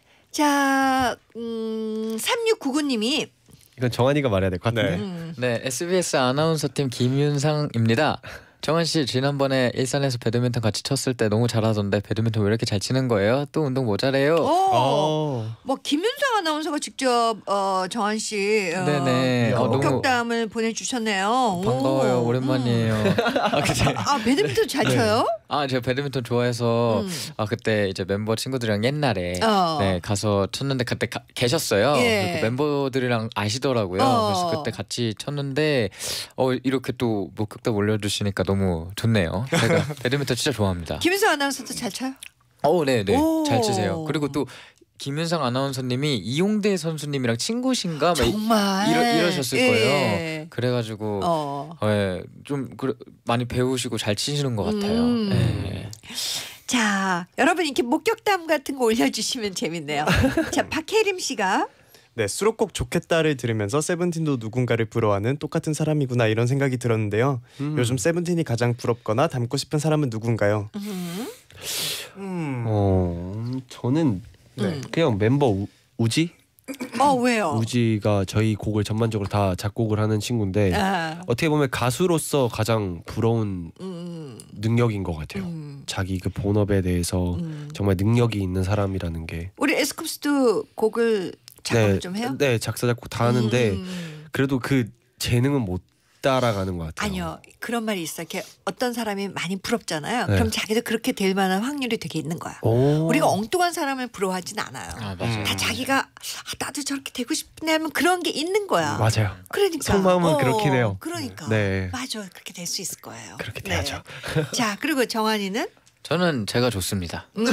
[SPEAKER 1] 자, 음, 삼육구구 님이
[SPEAKER 2] 이건 정한이가 말해야 될 것 같은데.
[SPEAKER 4] 네.
[SPEAKER 1] 음,
[SPEAKER 3] 네, 에스비에스 아나운서팀 김윤상입니다. 정한 씨 지난번에 일산에서 배드민턴 같이 쳤을 때 너무 잘하던데 배드민턴 왜 이렇게 잘 치는 거예요? 또 운동 모자래요.
[SPEAKER 1] 오,
[SPEAKER 4] 어.
[SPEAKER 1] 뭐 김윤상 아나운서가 직접 어, 정한 씨 어,
[SPEAKER 3] 네네. 어, 너무
[SPEAKER 1] 목격담을 보내주셨네요.
[SPEAKER 3] 반가워요.
[SPEAKER 1] 오,
[SPEAKER 3] 오랜만이에요. 아, 그때
[SPEAKER 1] 음. 아 배드민턴 잘 쳐요?
[SPEAKER 3] 아 제가 배드민턴 좋아해서
[SPEAKER 1] 음.
[SPEAKER 3] 아 그때 이제 멤버 친구들이랑 옛날에
[SPEAKER 1] 어.
[SPEAKER 3] 네 가서 쳤는데 그때 가, 계셨어요.
[SPEAKER 1] 예.
[SPEAKER 3] 그리고 멤버들이랑 아시더라고요.
[SPEAKER 1] 어.
[SPEAKER 3] 그래서 그때 같이 쳤는데 어 이렇게 또 목격담 올려주시니까 너무 좋네요. 제가 배드민턴 진짜 좋아합니다.
[SPEAKER 1] 김윤상 아나운서도 잘 쳐요?
[SPEAKER 3] 어, 네네
[SPEAKER 1] 오.
[SPEAKER 3] 잘 치세요. 그리고 또 김윤상 아나운서님이 이용대 선수님이랑 친구신가 막
[SPEAKER 1] 정말
[SPEAKER 3] 이러, 이러셨을
[SPEAKER 1] 예.
[SPEAKER 3] 거예요. 그래가지고
[SPEAKER 1] 어.
[SPEAKER 3] 예, 좀 그래, 많이 배우시고 잘 치시는 것 같아요.
[SPEAKER 1] 음.
[SPEAKER 3] 예.
[SPEAKER 1] 자, 여러분 이렇게 목격담 같은 거 올려주시면 재밌네요. 자, 박혜림 씨가
[SPEAKER 4] 네, 수록곡 좋겠다를 들으면서 세븐틴도 누군가를 부러워하는 똑같은 사람이구나 이런 생각이 들었는데요.
[SPEAKER 2] 음.
[SPEAKER 4] 요즘 세븐틴이 가장 부럽거나 닮고 싶은 사람은 누군가요?
[SPEAKER 1] 음,
[SPEAKER 4] 음.
[SPEAKER 2] 어, 저는
[SPEAKER 1] 네.
[SPEAKER 2] 그냥 멤버 우, 우지?
[SPEAKER 1] 어 왜요?
[SPEAKER 2] 우지가 저희 곡을 전반적으로 다 작곡을 하는 친구인데
[SPEAKER 1] 아,
[SPEAKER 2] 어떻게 보면 가수로서 가장 부러운
[SPEAKER 1] 음,
[SPEAKER 2] 능력인 것 같아요.
[SPEAKER 1] 음,
[SPEAKER 2] 자기 그 본업에 대해서
[SPEAKER 1] 음.
[SPEAKER 2] 정말 능력이 있는 사람이라는 게.
[SPEAKER 1] 우리 에스쿱스도 곡을 작업
[SPEAKER 2] 네,
[SPEAKER 1] 좀 해요?
[SPEAKER 2] 네, 작사 작곡 다 하는데
[SPEAKER 1] 음.
[SPEAKER 2] 그래도 그 재능은 못 따라가는 것 같아요.
[SPEAKER 1] 아니요, 그런 말이 있어. 이렇게 어떤 사람이 많이 부럽잖아요.
[SPEAKER 2] 네.
[SPEAKER 1] 그럼 자기도 그렇게 될 만한 확률이 되게 있는 거야.
[SPEAKER 2] 오.
[SPEAKER 1] 우리가 엉뚱한 사람을 부러워하진 않아요.
[SPEAKER 3] 아 맞아요.
[SPEAKER 1] 다 자기가 아, 나도 저렇게 되고 싶네 하면 그런 게 있는 거야.
[SPEAKER 2] 맞아요.
[SPEAKER 1] 그러니까
[SPEAKER 2] 속마음은 그렇긴 해요.
[SPEAKER 1] 그러니까
[SPEAKER 2] 네.
[SPEAKER 1] 맞아, 그렇게 될 수 있을 거예요.
[SPEAKER 2] 그렇게
[SPEAKER 1] 네.
[SPEAKER 2] 돼야죠.
[SPEAKER 1] 자, 그리고 정한이는
[SPEAKER 3] 저는 제가 좋습니다.
[SPEAKER 1] 음.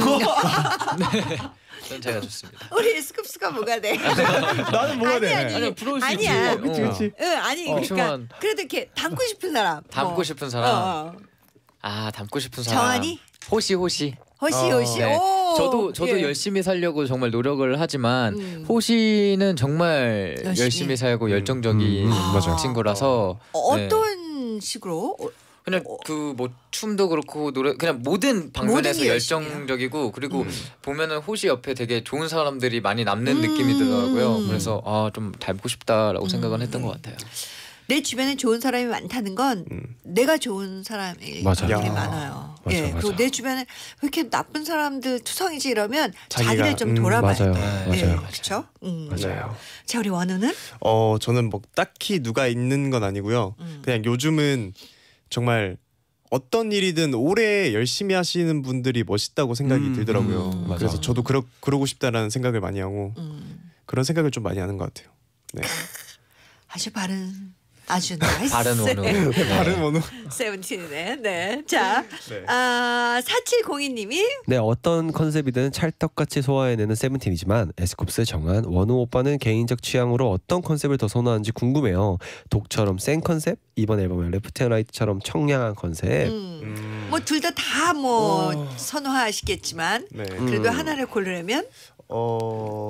[SPEAKER 3] 저는 제가 좋습니다.
[SPEAKER 1] 우리 에스쿱스가 뭐가 돼?
[SPEAKER 4] 나는 뭐가
[SPEAKER 1] 아니,
[SPEAKER 4] 돼?
[SPEAKER 1] 아니.
[SPEAKER 3] 아니 부러울 수
[SPEAKER 1] 아니야.
[SPEAKER 3] 있지.
[SPEAKER 1] 그치,
[SPEAKER 3] 어.
[SPEAKER 4] 그치.
[SPEAKER 1] 응, 아니
[SPEAKER 3] 어,
[SPEAKER 1] 그러니까
[SPEAKER 3] 그렇지만-
[SPEAKER 1] 그래도 이렇게 닮고 싶은 사람.
[SPEAKER 3] 닮고
[SPEAKER 1] 뭐.
[SPEAKER 3] 싶은 사람.
[SPEAKER 1] 어, 어.
[SPEAKER 3] 아 닮고 싶은 사람.
[SPEAKER 1] 정한이?
[SPEAKER 3] 호시 호시.
[SPEAKER 1] 호시
[SPEAKER 4] 어.
[SPEAKER 1] 호시.
[SPEAKER 3] 네.
[SPEAKER 1] 오.
[SPEAKER 3] 저도 저도
[SPEAKER 1] 예.
[SPEAKER 3] 열심히 살려고 정말 노력을 하지만
[SPEAKER 1] 음.
[SPEAKER 3] 호시는 정말
[SPEAKER 1] 열심히.
[SPEAKER 3] 열심히, 살고 열정적인
[SPEAKER 2] 음,
[SPEAKER 1] 음, 맞아요.
[SPEAKER 3] 친구라서
[SPEAKER 1] 어,
[SPEAKER 3] 네.
[SPEAKER 1] 어떤 식으로? 어,
[SPEAKER 3] 그냥 그 뭐 춤도 그렇고 노래 그냥 모든 방면에서
[SPEAKER 1] 모든 게 열심히야.
[SPEAKER 3] 열정적이고 그리고
[SPEAKER 1] 음.
[SPEAKER 3] 보면은 호시 옆에 되게 좋은 사람들이 많이 남는
[SPEAKER 1] 음.
[SPEAKER 3] 느낌이 들더라고요. 그래서 아 좀 닮고 싶다라고 생각은 했던 것 같아요.
[SPEAKER 1] 내 주변에 좋은 사람이 많다는 건
[SPEAKER 4] 음.
[SPEAKER 1] 내가 좋은 사람이
[SPEAKER 2] 맞아.
[SPEAKER 1] 되게
[SPEAKER 4] 야.
[SPEAKER 1] 많아요.
[SPEAKER 2] 맞아,
[SPEAKER 1] 예.
[SPEAKER 2] 맞아.
[SPEAKER 1] 그리고 내 주변에 왜 이렇게 나쁜 사람들 투성이지 이러면
[SPEAKER 4] 자기가,
[SPEAKER 1] 자기를 좀
[SPEAKER 4] 음,
[SPEAKER 1] 돌아봐야
[SPEAKER 2] 맞아요.
[SPEAKER 1] 돼.
[SPEAKER 3] 네,
[SPEAKER 1] 예.
[SPEAKER 2] 맞아요.
[SPEAKER 1] 그렇죠? 음.
[SPEAKER 2] 맞아요.
[SPEAKER 1] 자, 우리 원우는
[SPEAKER 4] 어, 저는 뭐 딱히 누가 있는 건 아니고요.
[SPEAKER 1] 음.
[SPEAKER 4] 그냥 요즘은 정말 어떤 일이든 오래 열심히 하시는 분들이 멋있다고 생각이
[SPEAKER 2] 음,
[SPEAKER 4] 들더라고요.
[SPEAKER 1] 음,
[SPEAKER 2] 맞아.
[SPEAKER 4] 그래서 저도 그러, 그러고 싶다라는 생각을 많이 하고
[SPEAKER 1] 음.
[SPEAKER 4] 그런 생각을 좀 많이 하는 것 같아요. 네.
[SPEAKER 1] 아주 바른 아주 나이스.
[SPEAKER 3] 바른 원우. 네.
[SPEAKER 4] 다른 원우.
[SPEAKER 1] 세븐틴이네. 네. 자,
[SPEAKER 4] 네.
[SPEAKER 1] 아, 사칠공이 님이
[SPEAKER 2] 네, 어떤 컨셉이든 찰떡같이 소화해내는 세븐틴이지만 에스쿱스 정한 원우 오빠는 개인적 취향으로 어떤 컨셉을 더 선호하는지 궁금해요. 독처럼 센 컨셉, 이번 앨범의 레프트 앤 라이트처럼 청량한 컨셉.
[SPEAKER 1] 음.
[SPEAKER 4] 음.
[SPEAKER 1] 뭐 둘 다 다 뭐
[SPEAKER 4] 어.
[SPEAKER 1] 선호하시겠지만
[SPEAKER 4] 네.
[SPEAKER 1] 그래도
[SPEAKER 2] 음.
[SPEAKER 1] 하나를 고르려면
[SPEAKER 4] 어.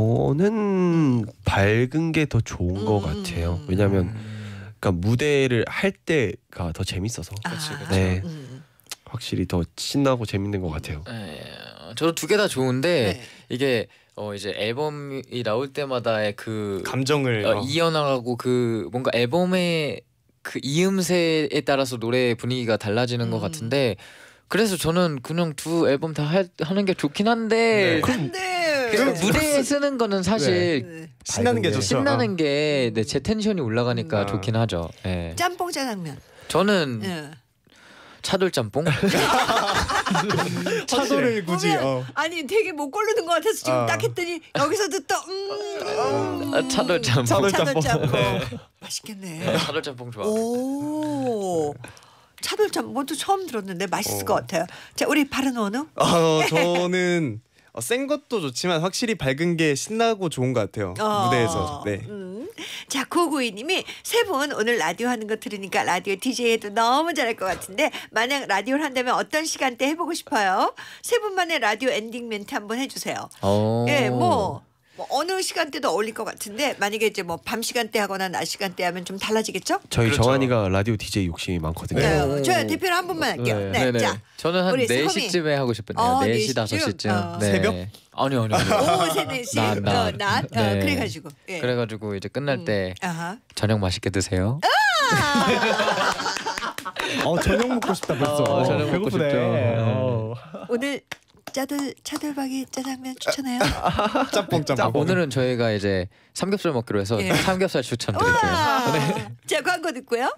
[SPEAKER 2] 저는 밝은 게 더 좋은 것
[SPEAKER 1] 음.
[SPEAKER 2] 같아요. 왜냐하면 그러니까 무대를 할 때가 더 재밌어서
[SPEAKER 1] 아,
[SPEAKER 3] 그치, 그치.
[SPEAKER 2] 네.
[SPEAKER 1] 음.
[SPEAKER 2] 확실히 더 신나고 재밌는 것 같아요.
[SPEAKER 3] 네, 저도 두 개 다 좋은데
[SPEAKER 1] 네.
[SPEAKER 3] 이게 어 이제 앨범이 나올 때마다의 그
[SPEAKER 4] 감정을
[SPEAKER 3] 어,
[SPEAKER 4] 어.
[SPEAKER 3] 이어나가고 그 뭔가 앨범의 그 이음새에 따라서 노래 분위기가 달라지는 것
[SPEAKER 1] 음.
[SPEAKER 3] 같은데 그래서 저는 그냥 두 앨범 다 하, 하는 게 좋긴 한데
[SPEAKER 4] 네.
[SPEAKER 1] 안돼.
[SPEAKER 3] 그 무대에 쓰는 거는 사실
[SPEAKER 1] 네.
[SPEAKER 4] 신나는 게
[SPEAKER 2] 밝은 게.
[SPEAKER 4] 좋죠.
[SPEAKER 3] 신나는 게 제 텐션이 올라가니까
[SPEAKER 4] 음.
[SPEAKER 3] 좋긴 하죠. 예.
[SPEAKER 1] 짬뽕 짜장면.
[SPEAKER 3] 저는
[SPEAKER 1] 예.
[SPEAKER 3] 차돌짬뽕.
[SPEAKER 4] 차도를 굳이
[SPEAKER 1] 보면
[SPEAKER 4] 어.
[SPEAKER 1] 아니 되게 못 고르는 것 같아서 지금
[SPEAKER 4] 어.
[SPEAKER 1] 딱 했더니 여기서도 또 음,
[SPEAKER 3] 아, 차돌짬뽕.
[SPEAKER 1] 차돌짬뽕.
[SPEAKER 4] 차돌짬뽕.
[SPEAKER 3] 네.
[SPEAKER 1] 맛있겠네.
[SPEAKER 3] 차돌짬뽕 좋아.
[SPEAKER 1] 오. 차돌짬뽕도 처음 들었는데 맛있을
[SPEAKER 4] 어.
[SPEAKER 1] 것 같아요. 자, 우리 바른 원우.
[SPEAKER 4] 어, 저는 어, 센 것도 좋지만 확실히 밝은 게 신나고 좋은 것 같아요.
[SPEAKER 1] 어.
[SPEAKER 4] 무대에서. 네.
[SPEAKER 1] 음. 자, 구구이님이 세 분 오늘 라디오 하는 거 들으니까 라디오 디제이 해도 너무 잘할 것 같은데 만약 라디오를 한다면 어떤 시간대 해보고 싶어요? 세 분만의 라디오 엔딩 멘트 한번 해주세요.
[SPEAKER 3] 어.
[SPEAKER 1] 예, 뭐, 뭐 어느 어느 시간대도 어울릴 것 같은데 만약에 이제 뭐 밤 시간대 하거나 낮 시간대 하면 좀 달라지겠죠?
[SPEAKER 2] 저희
[SPEAKER 4] 그렇죠.
[SPEAKER 2] 정한이가 라디오 디제이 욕심이 많거든요.
[SPEAKER 1] 네. 저요 대표로 한 번만 할게요.
[SPEAKER 2] 네.
[SPEAKER 1] 네,
[SPEAKER 3] 네네.
[SPEAKER 1] 자
[SPEAKER 3] 저는 한
[SPEAKER 1] 우리
[SPEAKER 3] 네
[SPEAKER 1] 서미.
[SPEAKER 3] 시쯤에 하고 싶은데요.
[SPEAKER 1] 어,
[SPEAKER 3] 네
[SPEAKER 1] 네
[SPEAKER 3] 시 다섯
[SPEAKER 1] 시쯤?
[SPEAKER 3] 시쯤.
[SPEAKER 1] 어.
[SPEAKER 3] 네.
[SPEAKER 4] 새벽?
[SPEAKER 3] 아니요, 아니요. 아니요.
[SPEAKER 1] 오후 세 네 시,
[SPEAKER 3] 낮, 낮.
[SPEAKER 1] 어, 낮, 어,
[SPEAKER 3] 네.
[SPEAKER 1] 그래가지고 예.
[SPEAKER 3] 그래가지고 이제 끝날 때
[SPEAKER 1] 아하.
[SPEAKER 3] 저녁 맛있게 드세요.
[SPEAKER 6] 어 저녁 먹고 싶다 벌써.
[SPEAKER 3] 어, 저녁 먹고
[SPEAKER 6] 배고프네.
[SPEAKER 3] 싶죠.
[SPEAKER 6] 어.
[SPEAKER 1] 오늘 짜들 차돌박이 짜장면 추천해요.
[SPEAKER 4] 짬뽕 짬뽕.
[SPEAKER 3] 오늘은 저희가 이제 삼겹살 먹기로 해서
[SPEAKER 1] 예.
[SPEAKER 3] 삼겹살 추천드릴게요.
[SPEAKER 1] 우와.
[SPEAKER 3] 네.
[SPEAKER 1] 자 광고 듣고요.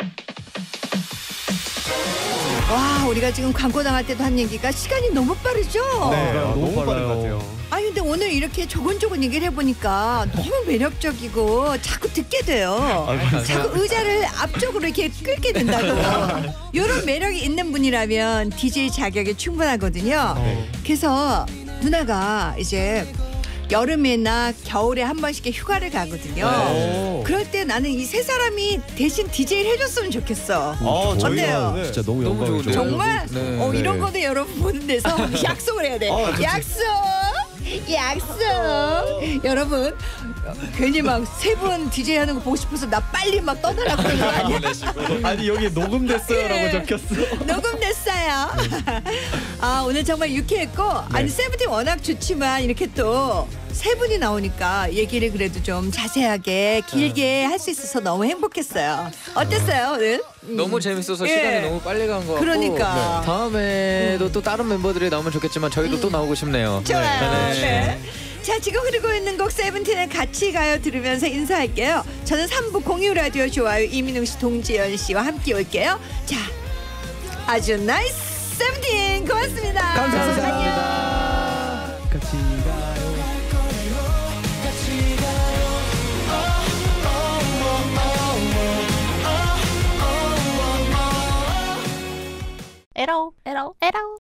[SPEAKER 1] 와 우리가 지금 광고 나갈 때도 한 얘기가 시간이 너무 빠르죠.
[SPEAKER 4] 네,
[SPEAKER 6] 너무
[SPEAKER 4] 너무 빠른
[SPEAKER 6] 빨라요.
[SPEAKER 4] 것 같아요.
[SPEAKER 1] 아니 근데 오늘 이렇게 조곤조곤 얘기를 해보니까 너무 매력적이고 자꾸 듣게 돼요. 자꾸 의자를 앞쪽으로 이렇게 끌게 된다고. 이런 매력이 있는 분이라면 디제이 자격이 충분하거든요. 그래서 누나가 이제 여름이나 겨울에 한 번씩 휴가를 가거든요.
[SPEAKER 6] 네.
[SPEAKER 1] 그럴 때 나는 이 세 사람이 대신 디제이를 해줬으면 좋겠어.
[SPEAKER 4] 어, 저희가
[SPEAKER 1] 어때요?
[SPEAKER 4] 네.
[SPEAKER 2] 진짜 너무
[SPEAKER 3] 너무
[SPEAKER 2] 영광이죠.
[SPEAKER 3] 좋은데요?
[SPEAKER 1] 정말
[SPEAKER 3] 네,
[SPEAKER 1] 어,
[SPEAKER 3] 네.
[SPEAKER 1] 이런 거는 여러분 보는 데서 약속을 해야 돼. 약속, 약속. 여러분 괜히 막 세 분 디제이 하는 거 보고 싶어서 나 빨리 막 떠나라고 그러는 거 아니야?
[SPEAKER 6] 아니 여기 녹음됐어요라고
[SPEAKER 1] 예.
[SPEAKER 6] 적혔어.
[SPEAKER 1] 녹음됐어요. 아 오늘 정말 유쾌했고 아니 세븐틴 워낙 좋지만 이렇게 또 세 분이 나오니까 얘기를 그래도 좀 자세하게 길게 할 수 있어서 너무 행복했어요. 어땠어요 오늘? 음.
[SPEAKER 3] 너무 재밌어서
[SPEAKER 1] 예.
[SPEAKER 3] 시간이 너무 빨리 간 것 같고
[SPEAKER 1] 그러니까.
[SPEAKER 3] 네. 다음에도 또 다른 멤버들이 나오면 좋겠지만 저희도 또 나오고 싶네요.
[SPEAKER 1] 좋아요.
[SPEAKER 3] 네.
[SPEAKER 1] 네. 자 지금 흐르고 있는 곡 세븐틴의 같이 가요 들으면서 인사할게요. 저는 삼 부 공유 라디오 좋아요 이민웅 씨, 동지연 씨와 함께 올게요. 자 아주 나이스 세븐틴 고맙습니다.
[SPEAKER 6] 감사합니다. 같이 가요.
[SPEAKER 7] 에러 에러 에러